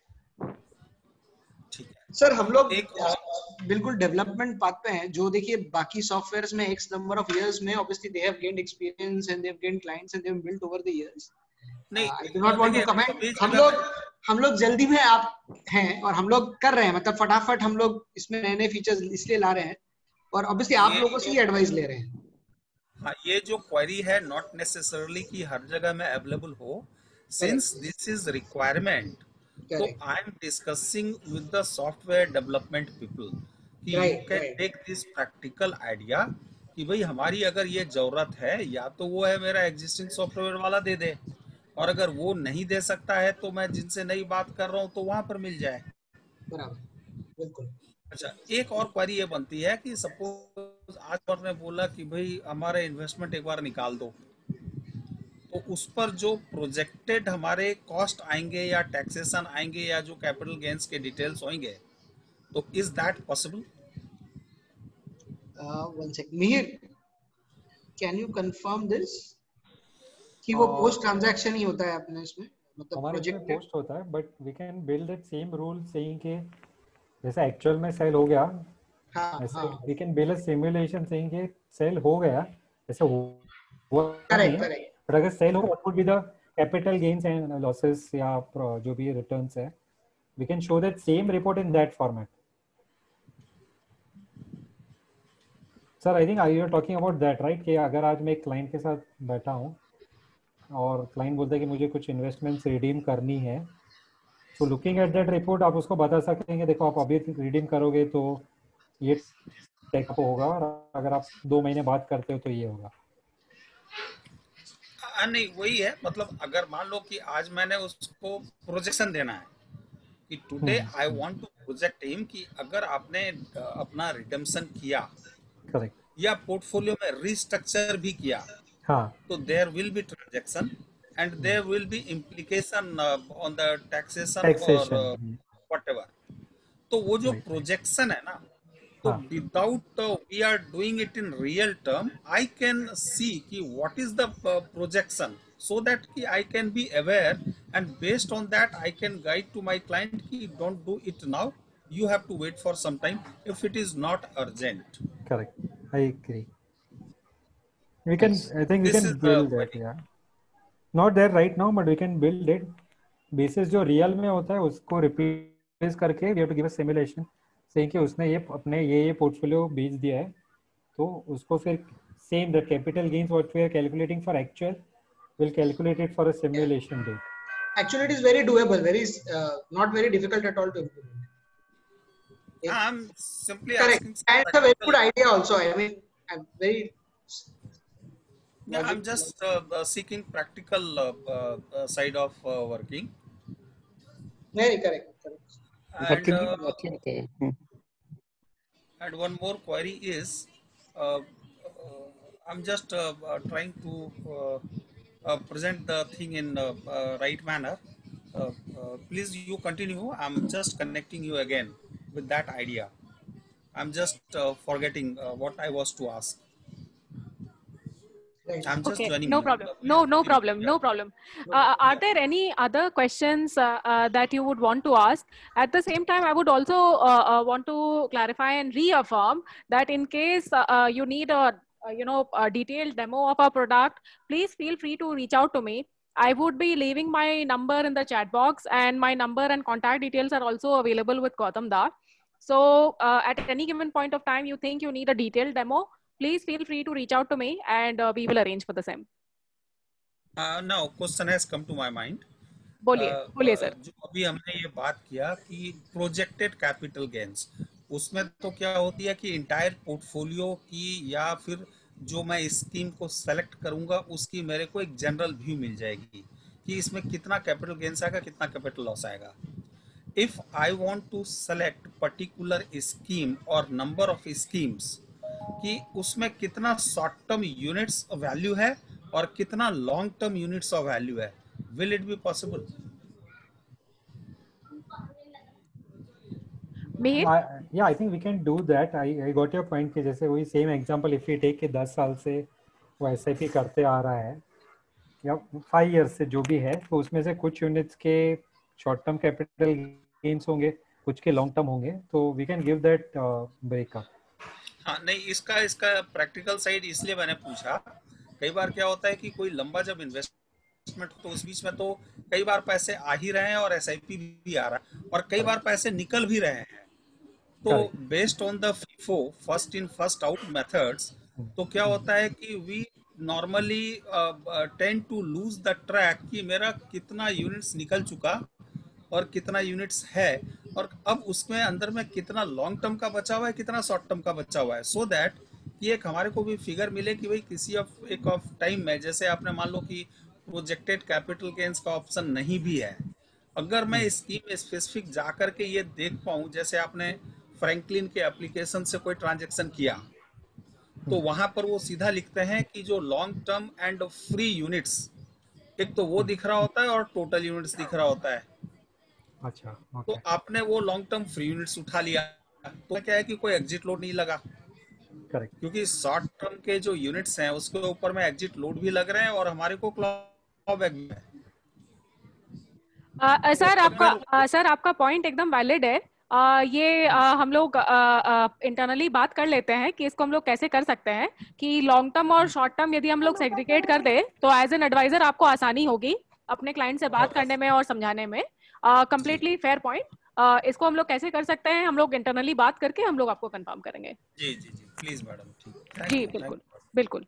ठीक है सर, हम लोग एक बिल्कुल डेवलपमेंट पाथ पे हैं। जो देखिए बाकी सॉफ्टवेयर्स में एक्स नंबर ऑफ इयर्स में obviously they have gained experience and they have gained clients and they have built over the years. नहीं, I do not want to comment. हम लोग हम लोग जल्दी में आप हैं और हम लोग कर रहे हैं, मतलब फटाफट हम लोग इसमें नए नए फीचर्स इसलिए ला रहे हैं और ऑब्वियसली आप लोगों से ही एडवाइस ले रहे हैं। हाँ, ये जो क्वेरी है नॉट नेसेसरली कि हर जगह में अवेलेबल हो, सिंस दिस इज रिक्वायरमेंट, तो I am discussing with the software development people कि you can take this practical idea कि भाई हमारी अगर ये जरूरत है, या तो वो है मेरा एग्जिस्टिंग सॉफ्टवेयर वाला दे दे, और अगर वो नहीं दे सकता है तो मैं जिनसे नई बात कर रहा हूँ तो वहां पर मिल जाए। बराबर, बिल्कुल। अच्छा, एक और क्वेरी ये बनती है कि सपोज आज पर ने बोला कि भाई हमारा इन्वेस्टमेंट एक बार निकाल दो, तो उस पर जो प्रोजेक्टेड हमारे कॉस्ट आएंगे या टैक्सेशन आएंगे या जो कैपिटल गेन्स के डिटेल्स होंगे, तो is that possible? One second, Mihir, can you confirm this कि वो पोस्ट ट्रांजैक्शन ही होता है अपने इसमें, मतलब प्रोजेक्ट पोस्ट होता है, but we can build that same rule saying कि जैसे एक्चुअल में सेल हो गया, हाँ, ऐसे हाँ, we can build a simulation saying कि सेल हो गया, ऐसे हुआ करेक्ट करेक्ट। पर अगर सेल हो, what would be the capital gains and losses या जो भी रिटर्न्स है, we can show that same report in that format. Sir, I think I you are talking about that, right? कि अगर आज मैं एक क्लाइंट के साथ बैठा हूँ और क्लाइंट बोलता है कि मुझे कुछ इन्वेस्टमेंट्स रिडीम करनी है, so looking at that report आप उसको बता सकेंगे देखो आप अभी रिडीम करोगे तो ये टेक होगा, और अगर आप दो महीने बाद करते हो तो ये होगा। आ, नहीं, वही है, मतलब अगर मान लो कि आज मैंने उसको प्रोजेक्शन देना है कि today I want to project him कि अगर आपने अपना रिडेम्पशन किया, करेक्ट, या पोर्टफोलियो में रिस्ट्रक्चर भी किया, हाँ, तो there will be transaction and there will be implication on the taxation और व्हाटएवर। तो वो जो प्रोजेक्शन है ना, तो without we are doing it in real term, I can see कि what is the projection, so that कि I can be aware and based on that I can guide to my client कि don't do it now, you have to wait for some time if it is not urgent. Correct, I agree. We can, Nice. I think we This can is the build that, query. yeah. Not there right now, but we can build it. Basis जो real में होता है उसको replace करके we have to give a simulation saying कि उसने ये अपने ये ये पोर्टफोलियो बेच दिया है, तो उसको फिर same the capital gains what we are calculating for actual will calculate it for a simulation date. Actually, it is very doable, very uh, not very difficult at all to implement. Yeah. I'm simply Correct. asking some And it's a very good practical. idea also. I mean, I'm very. Yeah, I'm just uh, uh, seeking practical uh, uh, uh, side of uh, working. Very correct. correct. And uh, and one more query is, uh, uh, I'm just uh, uh, trying to uh, uh, present the thing in uh, uh, right manner. Uh, uh, please you continue. I'm just connecting you again with that idea. I'm just uh, forgetting uh, what I was to ask. Right. I'm just Okay, joining. no you. problem. Uh, No, no please- problem. yeah. No problem. Uh, are there any other questions uh, uh, that you would want to ask? At the same time, I would also uh, uh, want to clarify and reaffirm that in case uh, uh, you need a, uh, you know, a detailed demo of our product, please feel free to reach out to me. I would be leaving my number in the chat box, and my number and contact details are also available with Gautam Da. So uh, at any given point of time, you think you need a detailed demo, please feel free to reach out to me, and uh, we will arrange for the same. Uh, now question has come to my mind. बोलिए Uh, बोलिए uh, sir. जो अभी हमने ये बात किया कि projected capital gains, उसमें तो क्या होती है कि इंटायर पोर्टफोलियो की या फिर जो मैं स्कीम को सेलेक्ट करूंगा उसकी मेरे को एक जनरल व्यू मिल जाएगी कि इसमें कितना कैपिटल गेन्स आएगा, कितना कैपिटल लॉस आएगा. If I want to select particular scheme और नंबर ऑफ स्कीम्स कि उसमें कितना शॉर्ट टर्म यूनिट्स वैल्यू है और कितना long term units of value है, will it be possible? Mihir? I, yeah, I think we can do that. I, I got your point कि जैसे वही same example if we take के दस साल से वो S I P करते आ रहा है या फाइव years से जो भी है, तो उसमें से कुछ यूनिट्स के शॉर्ट टर्म कैपिटल गेन्स होंगे, कुछ के लॉन्ग टर्म होंगे, तो we can give that breakup. हाँ नहीं, इसका इसका प्रैक्टिकल साइड इसलिए मैंने पूछा, कई बार क्या होता है कि कोई लंबा जब इन्वेस्टमेंट तो उस बीच में तो कई बार पैसे आ ही रहे हैं और एस आई पी भी आ रहा है और कई बार पैसे निकल भी रहे हैं, तो based on the FIFO first in first out methods, तो क्या होता है कि we normally tend to lose the track कि मेरा कितना यूनिट्स निकल चुका और कितना यूनिट्स है और अब उसमें अंदर में कितना लॉन्ग टर्म का बचा हुआ है, कितना शॉर्ट टर्म का बचा हुआ है, सो दैट कि एक हमारे को भी फिगर मिले कि भाई किसी ऑफ एक ऑफ टाइम में, जैसे आपने मान लो कि प्रोजेक्टेड कैपिटल गेन्स का ऑप्शन नहीं भी है, अगर मैं स्कीम में स्पेसिफिक जा करके ये देख पाऊं, जैसे आपने फ्रैंकलिन के एप्लीकेशन से कोई ट्रांजैक्शन किया तो वहां पर वो सीधा लिखते हैं कि जो long term and free units, एक तो वो दिख रहा होता है और टोटल यूनिट्स दिख रहा होता है. अच्छा, okay. तो आपने वो लॉन्ग टर्म फ्री यूनिट्स उठा लिया, तो क्या है कि कोई एग्जिट लोड नहीं लगा. करेक्ट. क्योंकि शॉर्ट टर्म के जो यूनिट्स हैं उसके ऊपर में एग्जिट लोड भी लग रहे हैं और हमारे को क्लॉबैक भी है. uh, सर आपका uh, सर आपका पॉइंट एकदम वैलिड है. Uh, ये uh, हम लोग इंटरनली uh, uh, बात कर लेते हैं कि इसको हम लोग कैसे कर सकते हैं कि लॉन्ग टर्म और शॉर्ट टर्म यदि हम लोग सेग्रीगेट कर दे तो एज एन एडवाइजर आपको आसानी होगी अपने क्लाइंट से बात करने में और समझाने में. Completely fair point. इसको हम लोग कैसे कर सकते हैं, हम लोग इंटरनली बात करके हम लोग आपको कंफर्म करेंगे. जी जी जी प्लीज मैडम. ठीक, जी बिल्कुल बिल्कुल.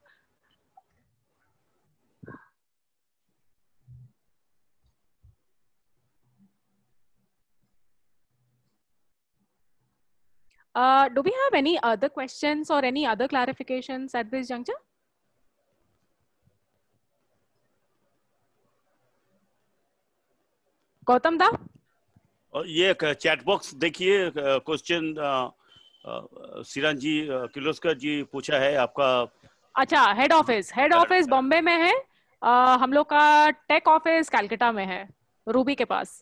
Uh, do we have any other questions or any other clarifications at this juncture? Gautam da? ये चैट बॉक्स देखिए, क्वेश्चन सिरान जी किर्लोस्कर जी पूछा है आपका. अच्छा, head office head office Bombay में है, uh, हम लोग का टेक ऑफिस कलकत्ता में है, रूबी के पास.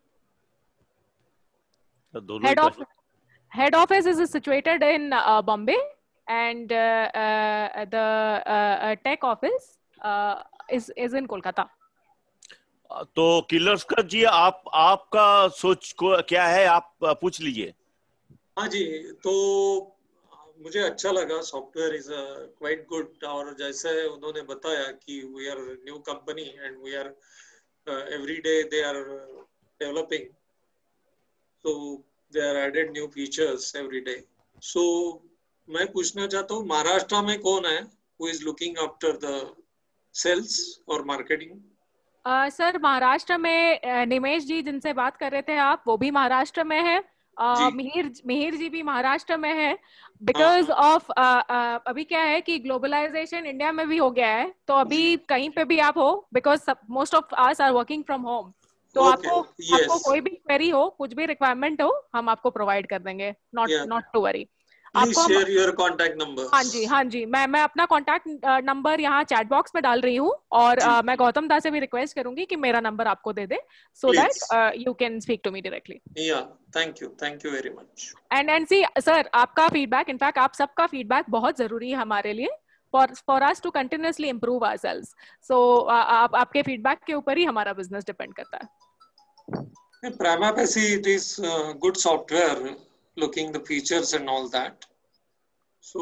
Head office head office is situated in uh, Bombay and uh, uh, the uh, uh, tech office uh, is is in Kolkata. तो किर्लोस्कर जी आप आपका सोच को क्या है, आप पूछ लीजिए. हाँ जी, तो मुझे अच्छा लगा, सॉफ्टवेयर इज क्वाइट गुड, और जैसे उन्होंने बताया कि we are new company and we are every day they are developing, so they are added new features every day. So मैं पूछना चाहता हूँ, महाराष्ट्र में कौन है who is looking after the sales और marketing? uh, सर महाराष्ट्र में uh, निमेश जी जिनसे बात कर रहे थे आप, वो भी महाराष्ट्र में है. uh, मिहिर मिहिर जी भी महाराष्ट्र में है. बिकॉज ऑफ uh, uh, अभी क्या है कि ग्लोबलाइजेशन इंडिया में भी हो गया है, तो अभी कहीं पे भी आप हो, because most of us are working from home, तो okay, आपको yes. आपको कोई भी क्वेरी हो, कुछ भी रिक्वायरमेंट हो, हम आपको प्रोवाइड कर देंगे. Not not to worry. Please share your contact number. हाँ जी हाँ जी, मैं मैं अपना कॉन्टैक्ट नंबर यहाँ चैट बॉक्स में डाल रही हूँ, और uh, मैं गौतम दा से भी रिक्वेस्ट करूंगी कि मेरा नंबर आपको दे दे, so that you can speak to me directly. या thank you thank you very much. And and see sir, आपका फीडबैक, इनफैक्ट आप सबका फीडबैक बहुत जरूरी है हमारे लिए, for for us to continuously improve ourselves. So uh, आप आपके फीडबैक के ऊपर ही हमारा बिजनेस डिपेंड करता है. Prima facie, it is uh, good software, looking the features and all that. So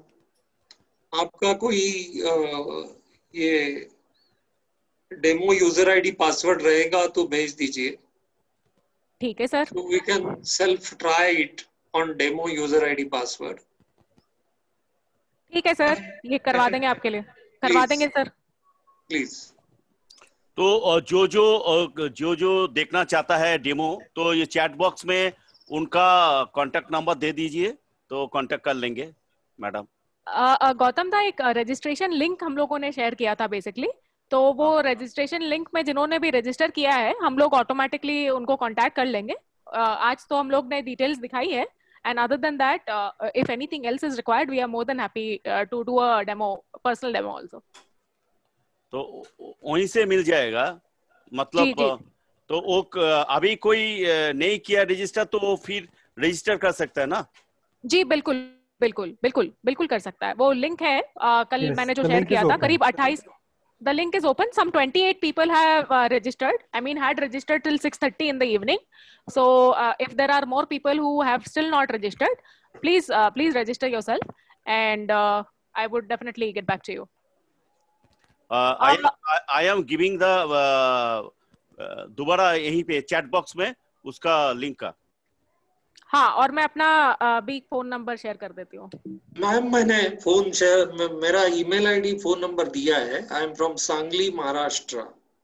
आपका कोई uh, ये डेमो यूजर आईडी पासवर्ड रहेगा तो भेज दीजिए. ठीक है sir. So we can self try it on demo user I D password. ठीक है सर, ये करवा देंगे आपके लिए, करवा देंगे सर. प्लीज. तो जो जो जो जो देखना चाहता है डेमो, तो ये चैट बॉक्स में उनका कांटेक्ट नंबर दे दीजिए, तो कांटेक्ट कर लेंगे मैडम. गौतम था, एक रजिस्ट्रेशन लिंक हम लोगों ने शेयर किया था बेसिकली, तो वो रजिस्ट्रेशन लिंक में जिन्होंने भी रजिस्टर किया है, हम लोग ऑटोमेटिकली उनको कांटेक्ट कर लेंगे. uh, आज तो हम लोग ने डिटेल्स दिखाई है, and other than that uh, if anything else is required, we are more than happy uh, to do a demo, personal demo also. तो वहीं से मिल जाएगा मतलब. जी, जी. तो वो अभी कोई नहीं किया रजिस्टर, तो वो फिर रजिस्टर कर सकता है ना? जी बिल्कुल बिल्कुल बिल्कुल बिल्कुल कर सकता है. वो लिंक है, uh, कल yes, मैंने जो शेयर किया था, करीब अट्ठाईस. The link is open. Some twenty-eight people have uh, registered. I mean, had registered till six thirty in the evening. So, uh, if there are more people who have still not registered, please, uh, please register yourself, and uh, I would definitely get back to you. Uh, I, am, I, I am giving the uh, uh, दोबारा यहीं पे chat box में उसका link का. हाँ, और मैं अपना भी फोन नंबर शेयर कर देती हूँ. मैम मैंने फोन शेयर, मेरा ईमेल आईडी फोन नंबर दिया है. I am from Sangli Maharashtra.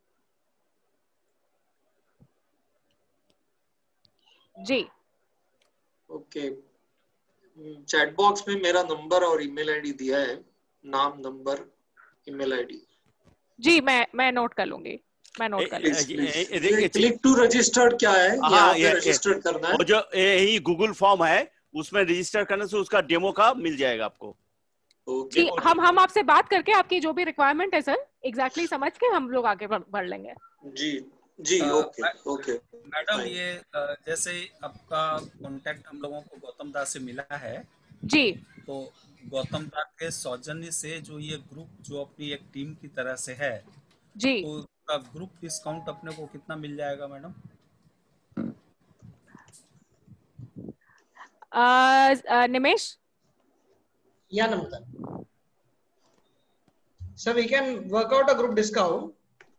जी ओके. चैट बॉक्स में मेरा नंबर और ईमेल आईडी दिया है, नाम, नंबर, ईमेल आईडी. जी मैं मैं नोट कर लूंगी, मैं नोट कर लूंगी. क्लिक टू रजिस्टर्ड क्या है? यहाँ पे रजिस्टर करना है. वो जो यही गूगल फॉर्म है, उसमें रजिस्टर करने से उसका डेमो का मिल जाएगा आपको. जी, हम हम आपसे बात करके आपकी जो भी रिक्वायरमेंट है सर, एग्जैक्टली समझ के हम लोग आगे बढ़ लेंगे. जी जी ओके ओके. मैडम, ये जैसे आपका कांटेक्ट हम लोगों को गौतम दास से मिला है जी, तो गौतम दास के सौजन्य से जो ये ग्रुप जो अपनी एक टीम की तरह से है जी, तो का ग्रुप डिस्काउंट अपने को कितना मिल जाएगा मैडम? निमेश या नमस्कार sir, we can work out a group discount.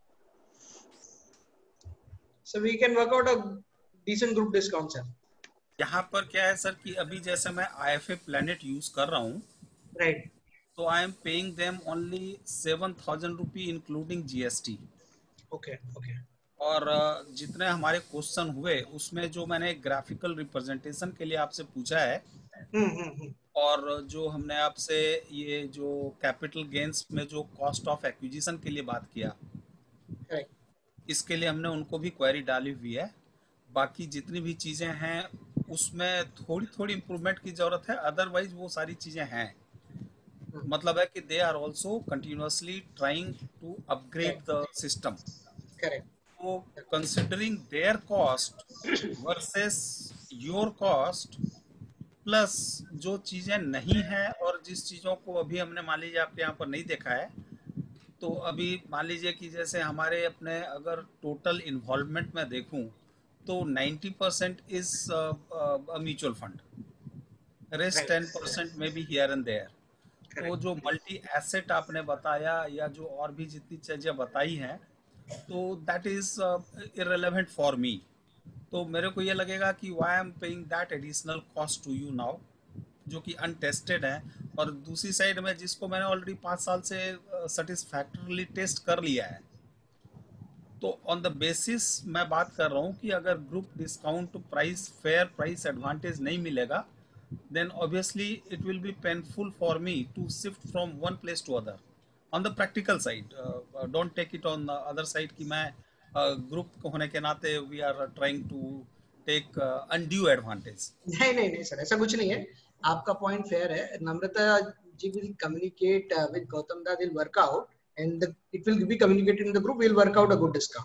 So we can work out a decent group discount sir. यहाँ पर क्या है सर कि अभी जैसे मैं I F A planet use कर रहा हूँ, राइट, तो I am paying them only seven thousand rupee including GST. Okay okay. और जितने हमारे क्वेश्चन हुए उसमें जो मैंने ग्राफिकल रिप्रेजेंटेशन के लिए आपसे पूछा है, हुँ, हुँ, हुँ. और जो हमने आपसे ये जो कैपिटल गेन्स में जो कॉस्ट ऑफ एक्विजिशन के लिए बात किया, right. इसके लिए हमने उनको भी क्वेरी डाली हुई है. बाकी जितनी भी चीजें हैं उसमें थोड़ी थोड़ी इम्प्रूवमेंट की जरूरत है, अदरवाइज वो सारी चीजें हैं. मतलब है कि they are also continuously trying to upgrade the system. Correct. तो considering their cost versus your cost, plus जो चीजें नहीं हैं और जिस चीजों को अभी हमने मान लीजिए आपके यहाँ पर नहीं देखा है, तो अभी मान लीजिए कि जैसे हमारे अपने अगर टोटल इन्वॉल्वमेंट में देखूं तो ninety percent is mutual fund, rest ten percent में बी हियर एंड देयर। तो जो मल्टी एसेट आपने बताया या जो और भी जितनी चीजें बताई हैं, तो that is irrelevant for me. तो मेरे को ये लगेगा कि why I am paying that additional cost to you now, जो कि अनटेस्टेड है। और दूसरी साइड में जिसको मैंने ऑलरेडी पाँच साल से सेटिस्फैक्टरीली टेस्ट कर लिया है, तो ऑन द बेसिस मैं बात कर रहा हूँ कि अगर group discount price fair price advantage नहीं मिलेगा, then obviously it will be painful for me to shift from one place to other on the practical side. uh, uh, don't take it on the other side कि मैं group uh, होने के नाते we are trying to take uh, undue advantage. नहीं नहीं नहीं sir, ऐसा कुछ नहीं है, आपका पॉइंट फेयर है। Namrata ji will communicate uh, with Gautam da, will work out and the, it will be communicated in the group, will work out a good discount.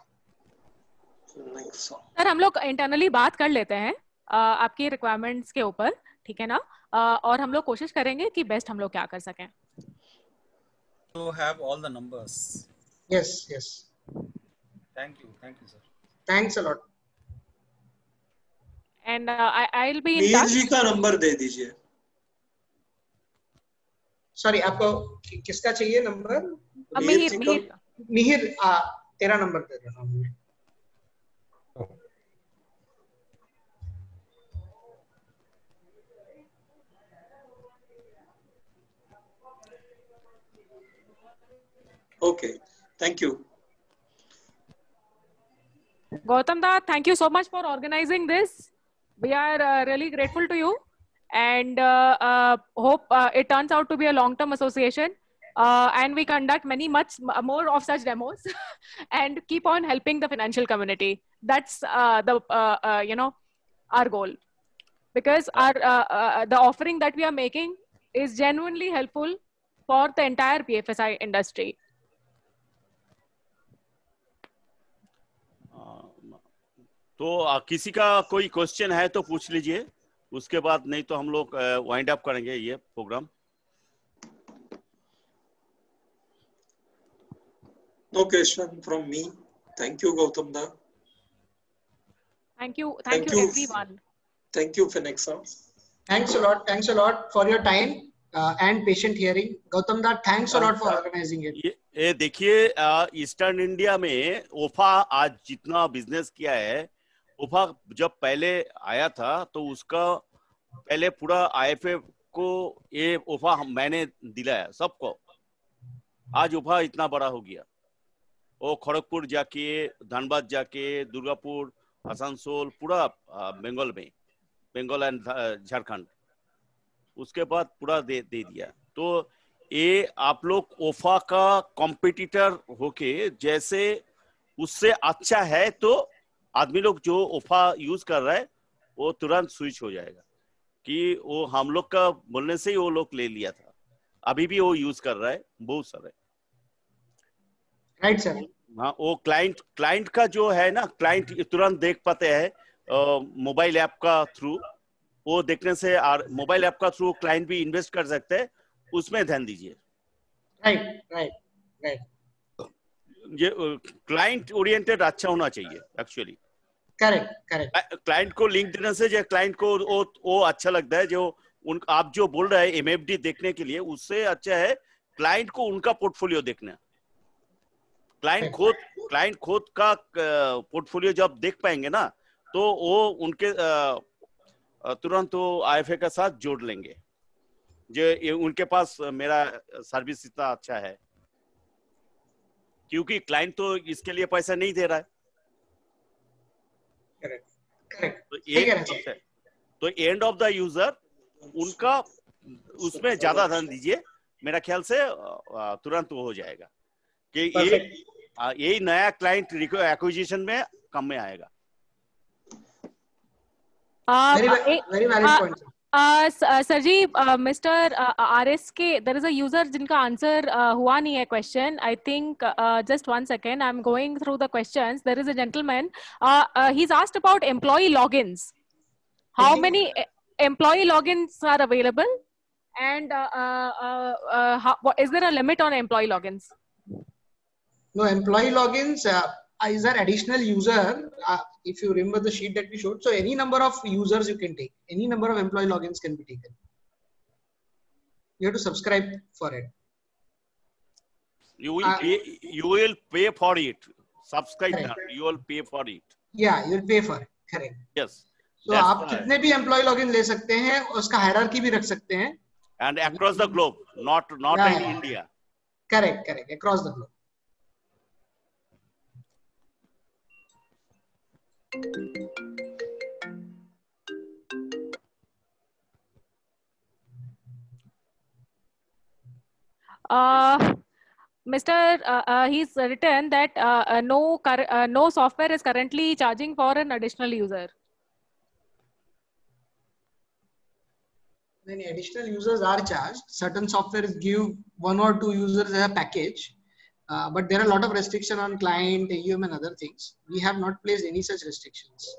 Sir हम लोग इंटरनली बात कर लेते हैं uh, आपकी रिक्वायरमेंट्स के ऊपर, ठीक है ना, uh, और हम लोग कोशिश करेंगे कि बेस्ट हम लोग क्या कर सकें। To have all the numbers. Yes, yes. Thank you, thank you sir. Thanks a lot. And uh, I I'll be in Mir touch. जी का नंबर दे दीजिए। सॉरी, आपको किसका चाहिए नंबर? मिहिर मिहिर मिहिर आ, तेरा नंबर दे रहा हूँ। Okay, thank you. Gautam da, thank you so much for organizing this. We are uh, really grateful to you, and uh, uh, hope uh, it turns out to be a long-term association, uh, and we conduct many much more of such demos and keep on helping the financial community. That's uh, the uh, uh, you know our goal, because our uh, uh, the offering that we are making is genuinely helpful for the entire P F S I industry. तो किसी का कोई question है तो पूछ लीजिए, उसके बाद नहीं तो हम लोग वाइंड अप करेंगे ये program. No question from me. Thank you, Gautam da. Thank you, thank, Thank you, you. everyone. Thank you, Finexa. Thanks a lot. Thanks a lot for your time uh, and patient hearing. Gautam da, thanks a lot for organizing it. ये, ये देखिए, eastern India में ओफा आज जितना business किया है, ओफा जब पहले आया था तो उसका पहले पूरा आईएफए को ये ओफा मैंने दिलाया सबको। आज ओफा इतना बड़ा हो गया, वो खड़गपुर जाके, धनबाद जाके, दुर्गापुर, आसनसोल, पूरा बंगाल में, बंगाल एंड झारखंड, उसके बाद पूरा दे दे दिया। तो ये आप लोग ओफा का कॉम्पिटिटर होके जैसे उससे अच्छा है तो आदमी लोग जो ओफा यूज कर रहा है वो तुरंत स्विच हो जाएगा कि वो हम लोग का बोलने से ही वो लोग ले लिया था, अभी भी वो यूज कर रहा है बहुत सारे। Right sir. हाँ, वो क्लाइंट क्लाइंट का जो है ना, क्लाइंट तुरंत देख पाते हैं मोबाइल ऐप का थ्रू, वो देखने से मोबाइल ऐप का थ्रू क्लाइंट भी इन्वेस्ट कर सकते हैं, उसमें ध्यान दीजिए। Right right right. ये क्लाइंट ओरिएंटेड अच्छा होना चाहिए एक्चुअली। Correct correct. क्लाइंट को लिंक देने से जो क्लाइंट को वो वो अच्छा लगता है, जो उन आप जो बोल रहे हैं एमएफडी देखने के लिए, उससे अच्छा है क्लाइंट को उनका पोर्टफोलियो देखना। क्लाइंट खुद क्लाइंट खुद का पोर्टफोलियो जब देख पाएंगे ना, तो वो उनके तुरंत वो आईएफए के साथ जोड़ लेंगे, जो उनके पास मेरा सर्विस इतना अच्छा है, क्योंकि क्लाइंट तो इसके लिए पैसा नहीं दे रहा है। Correct correct. तो ये तो एंड ऑफ द यूजर उनका उसमें ज्यादा ध्यान दीजिए, मेरा ख्याल से तुरंत वो हो जाएगा कि ये यही नया क्लाइंट एक्विजिशन में कम में आएगा। Very valid point. Uh, sir ji, uh, Mister Uh, R S K, there is a user जिनका answer uh, हुआ नहीं है question. I think uh, just one second. I'm going through the questions. There is a gentleman. Uh, uh, he's asked about employee logins. How many employee logins are available? And uh, uh, uh, how, what, is there a limit on employee logins? No, employee logins uh, is an additional user. Uh, if you remember the sheet that we showed, so any number of users you can take, any number of employee logins can be taken. You have to subscribe for it. You will Uh, pay. You will pay for it. Subscribe. Correct. Not, you will pay for it. Yeah, you'll pay for it. Correct. Yes. So That's आप the- कितने भी employ login ले सकते हैं, उसका hierarchy भी रख सकते हैं. And across the globe, not not Yeah, in yeah. India. Correct, correct. Across the globe. Uh, Mister Uh, uh, he's written that uh, uh, no cur- uh, no software is currently charging for an additional user. Then additional users are charged. Certain softwares give one or two users as a package, uh, but there are a lot of restriction on client, A U M, and other things. We have not placed any such restrictions.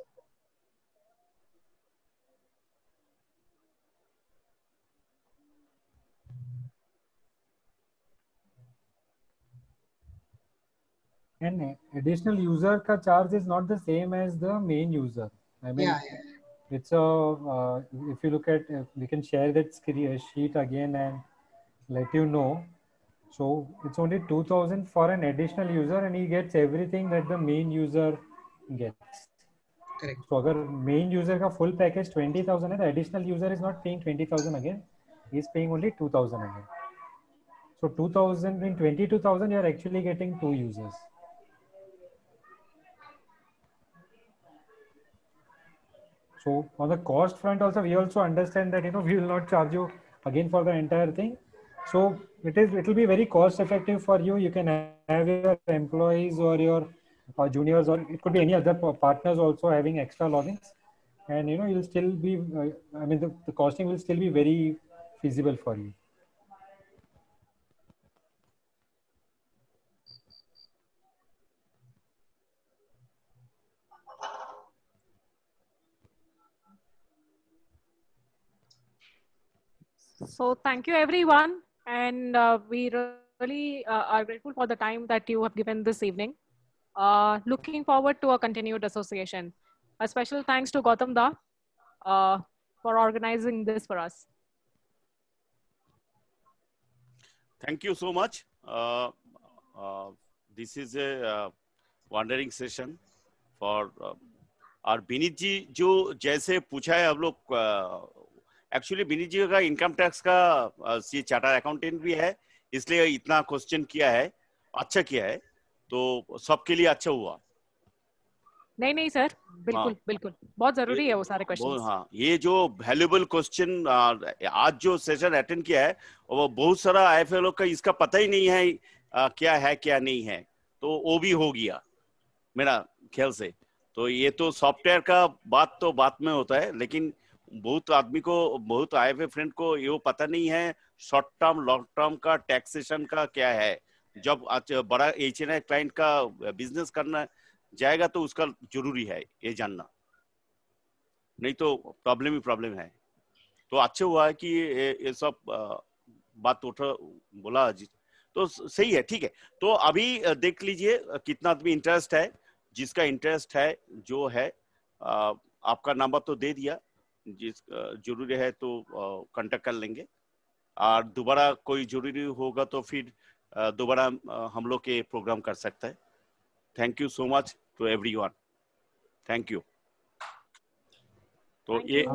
And additional user ka charge is not the same as the main user. I mean, Yeah, yeah. it's a, uh, if you look at, uh, we can share that screen, sheet again and let you know. So it's only two thousand for an additional user and he gets everything that the main user gets. Correct. So agar main user ka full package twenty thousand hai, the additional user is not paying twenty thousand again. He's paying only two thousand again. So two thousand in twenty-two thousand, you're actually getting two users. So on the cost front also, we also understand that, you know, we will not charge you again for the entire thing. So it is, it will be very cost effective for you. You can have your employees or your uh, juniors, or it could be any other partners also having extra logins. And, you know, you'll still be, uh, I mean, the, the costing will still be very feasible for you. So thank you everyone, and uh, we really uh, are grateful for the time that you have given this evening. Uh, looking forward to a continued association. A special thanks to Gautam Da uh, for organizing this for us. Thank you so much. Uh, uh, this is a uh, wandering session for uh, और विनीत जी जो जैसे पूछा है हम लोग actually Vineet जी का income tax का ये चार्टर्ड अकाउंटेंट भी है, इसलिए इतना क्वेश्चन किया है, अच्छा किया है, तो सबके लिए अच्छा हुआ. नहीं नहीं सर, बिल्कुल हाँ, बिल्कुल बहुत जरूरी है वो सारे क्वेश्चंस. हाँ, ये जो वैल्यूएबल क्वेश्चन आज जो सेशन अटेंड किया है वो बहुत सारा आईएफएल का इसका पता ही नहीं है आ, क्या है क्या नहीं है, तो वो भी हो गया मेरा ख्याल से. तो ये तो सॉफ्टवेयर का बात तो बात में होता है, लेकिन बहुत आदमी को, बहुत आईएफए फ्रेंड को ये पता नहीं है शॉर्ट टर्म लॉन्ग टर्म का टैक्सेशन का क्या है. जब बड़ा एच एन आई क्लाइंट का बिजनेस करना जाएगा तो उसका जरूरी है ये जानना, नहीं तो प्रॉब्लम ही प्रॉब्लम है. तो अच्छा हुआ है कि ये, ये सब बात उठा बोला जी, तो सही है, ठीक है. तो अभी देख लीजिए कितना आदमी इंटरेस्ट है. जिसका इंटरेस्ट है जो है आ, आपका नंबर तो दे दिया, जिस जरूरी है तो कांटेक्ट कर लेंगे, और दोबारा कोई जरूरी होगा तो फिर दोबारा हम लोग के प्रोग्राम कर सकता है. Thank you so much to everyone. Thank you. तो ये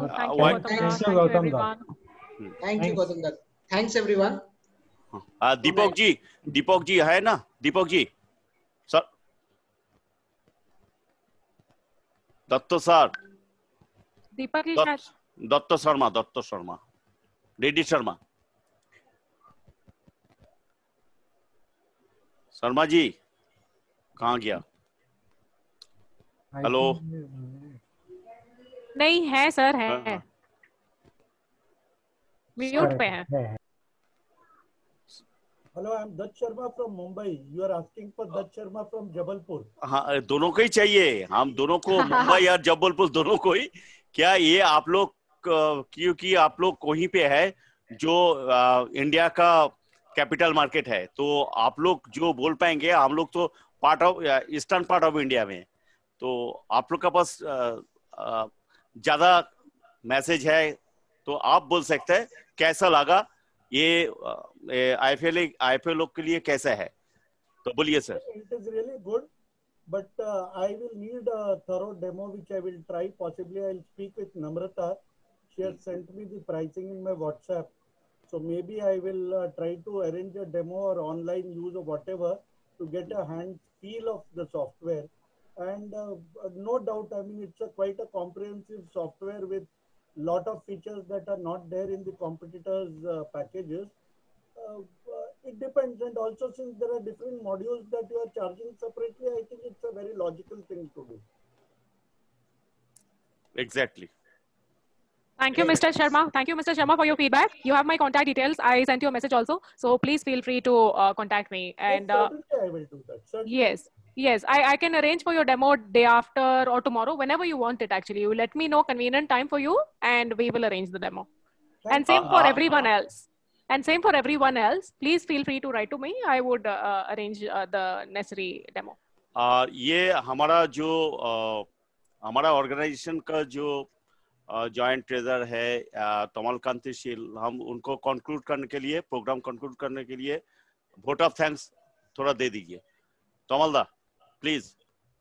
थैंक यू गौतम दा. Thanks everyone. दीपक जी, दीपक जी है ना, दीपक जी सर, दत्त सर, दीपक जी, दत्त शर्मा, दत्त शर्मा, रेड्डी शर्मा, शर्मा जी कहाँ गया? हेलो, नहीं है सर, है म्यूट पे है. Hello, I am Dutt Sharma from Mumbai. You are asking for Dutt Sharma from Jabalpur. हाँ, दोनों को ही चाहिए, हम दोनों को, मुंबई और जबलपुर दोनों को ही. क्या ये आप लोग, क्योंकि आप लोग वहीं पे है जो आ, इंडिया का कैपिटल मार्केट है, तो आप लोग जो बोल पाएंगे, हम लोग तो part of eastern part of India में, तो आप लोग का पास ज्यादा मैसेज है, तो आप बोल सकते हैं कैसा लगा ये आईएफएल आईएफएल लोग के लिए कैसा है? तो बोलिए sir. It is really good, but uh, I will need a thorough demo, which I will try. Possibly, I'll speak with Namrata. She has sent me the pricing in my WhatsApp, so maybe I will uh, try to arrange a demo or online use or whatever to get a hand feel of the software. And uh, no doubt, I mean, it's a quite a comprehensive software with lot of features that are not there in the competitors' uh, packages. Uh, uh, it depends, and also since there are different modules that you are charging separately, I think it's a very logical thing to do. Exactly. Thank you, Mister Sharma. Thank you, Mister Sharma, for your feedback. You have my contact details. I sent you a message also, so please feel free to uh, contact me. And Yes, uh, certainly I will do that. Certainly. yes, yes, I, I can arrange for your demo day after or tomorrow, whenever you want it. Actually, you let me know convenient time for you, and we will arrange the demo. Thank And same you. for Uh, uh, everyone else. And same for everyone else. Please feel free to write to me. I would uh, arrange uh, the necessary demo. uh, ये हमारा जो uh, हमारा organisation का जो joint treasure है तमल कांति शील, हम उनको कंक्लूड करने के लिए प्रोग्राम कंक्लूड करने के लिए वोट ऑफ थैंक्स थोड़ा दे दीजिए। तमल दा please.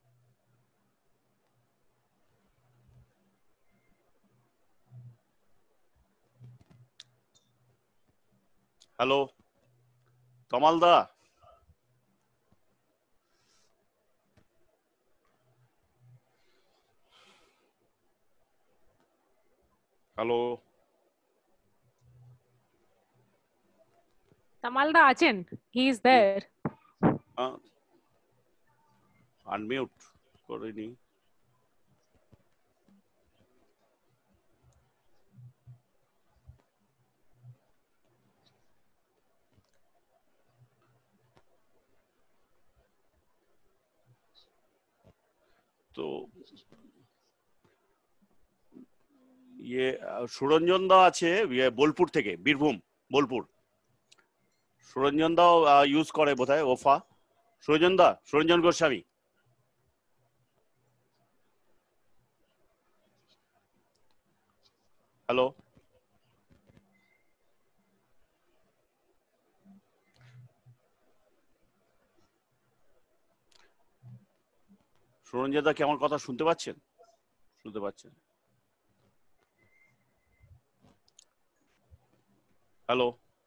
Hello Tamal da. Hello Tamalda Achin, he is there. Unmute करो नहीं। तो ये সুরঞ্জন দা আছে বোলপুর থেকে, বীরভূম বোলপুর। সুরঞ্জন দাও ইউজ করে বোধহয় ওফা। সুরঞ্জন দা, সুরঞ্জন গোস্বামী। হ্যালো সুরঞ্জন দা কি আমার কথা শুনতে পাচ্ছেন? শুনতে পাচ্ছেন? হ্যালো।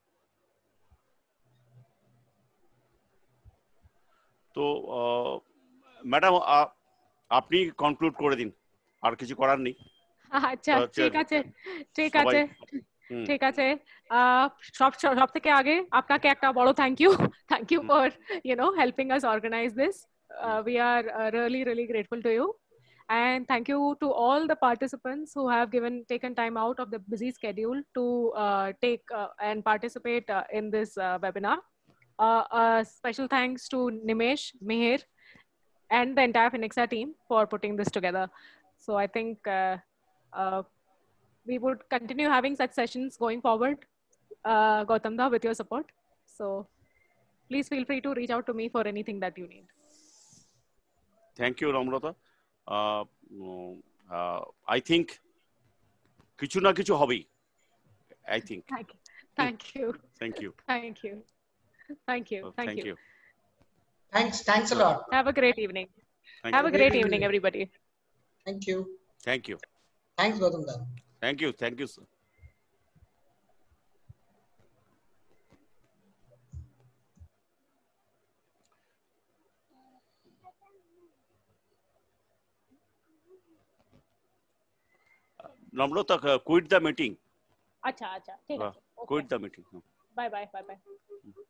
তো ম্যাডাম আপনি কনক্লুড করে দিন, আর কিছু করার নেই। আচ্ছা ঠিক আছে ঠিক আছে ঠিক আছে। সব সব থেকে আগে আপনাকে একটা বড় thank you thank you for you know helping us organise this. we are uh, really really grateful to you, and thank you to all the participants who have given taken time out of the busy schedule to uh, take uh, and participate uh, in this uh, webinar. Uh, uh, special thanks to Nimesh, Mihir, and the entire Finixa team for putting this together. So I think uh, uh, we would continue having such sessions going forward, uh, Gautamda, with your support. So please feel free to reach out to me for anything that you need. Thank you, Namrata. Uh, uh, I think kichu na kichu hobi. I think. Thank you. Thank you. Thank you. Thank you. Thank you. Thank, Thank you. you. Thanks. Thanks a lot. Have a great evening. Thank Have you. a great evening, everybody. Thank you. Thank you. Thanks, Gautam da. Thank you. Thank you, sir. Namrata, quit the meeting. Acha, acha. ठीक है. Quit the meeting. Bye, bye, bye, bye.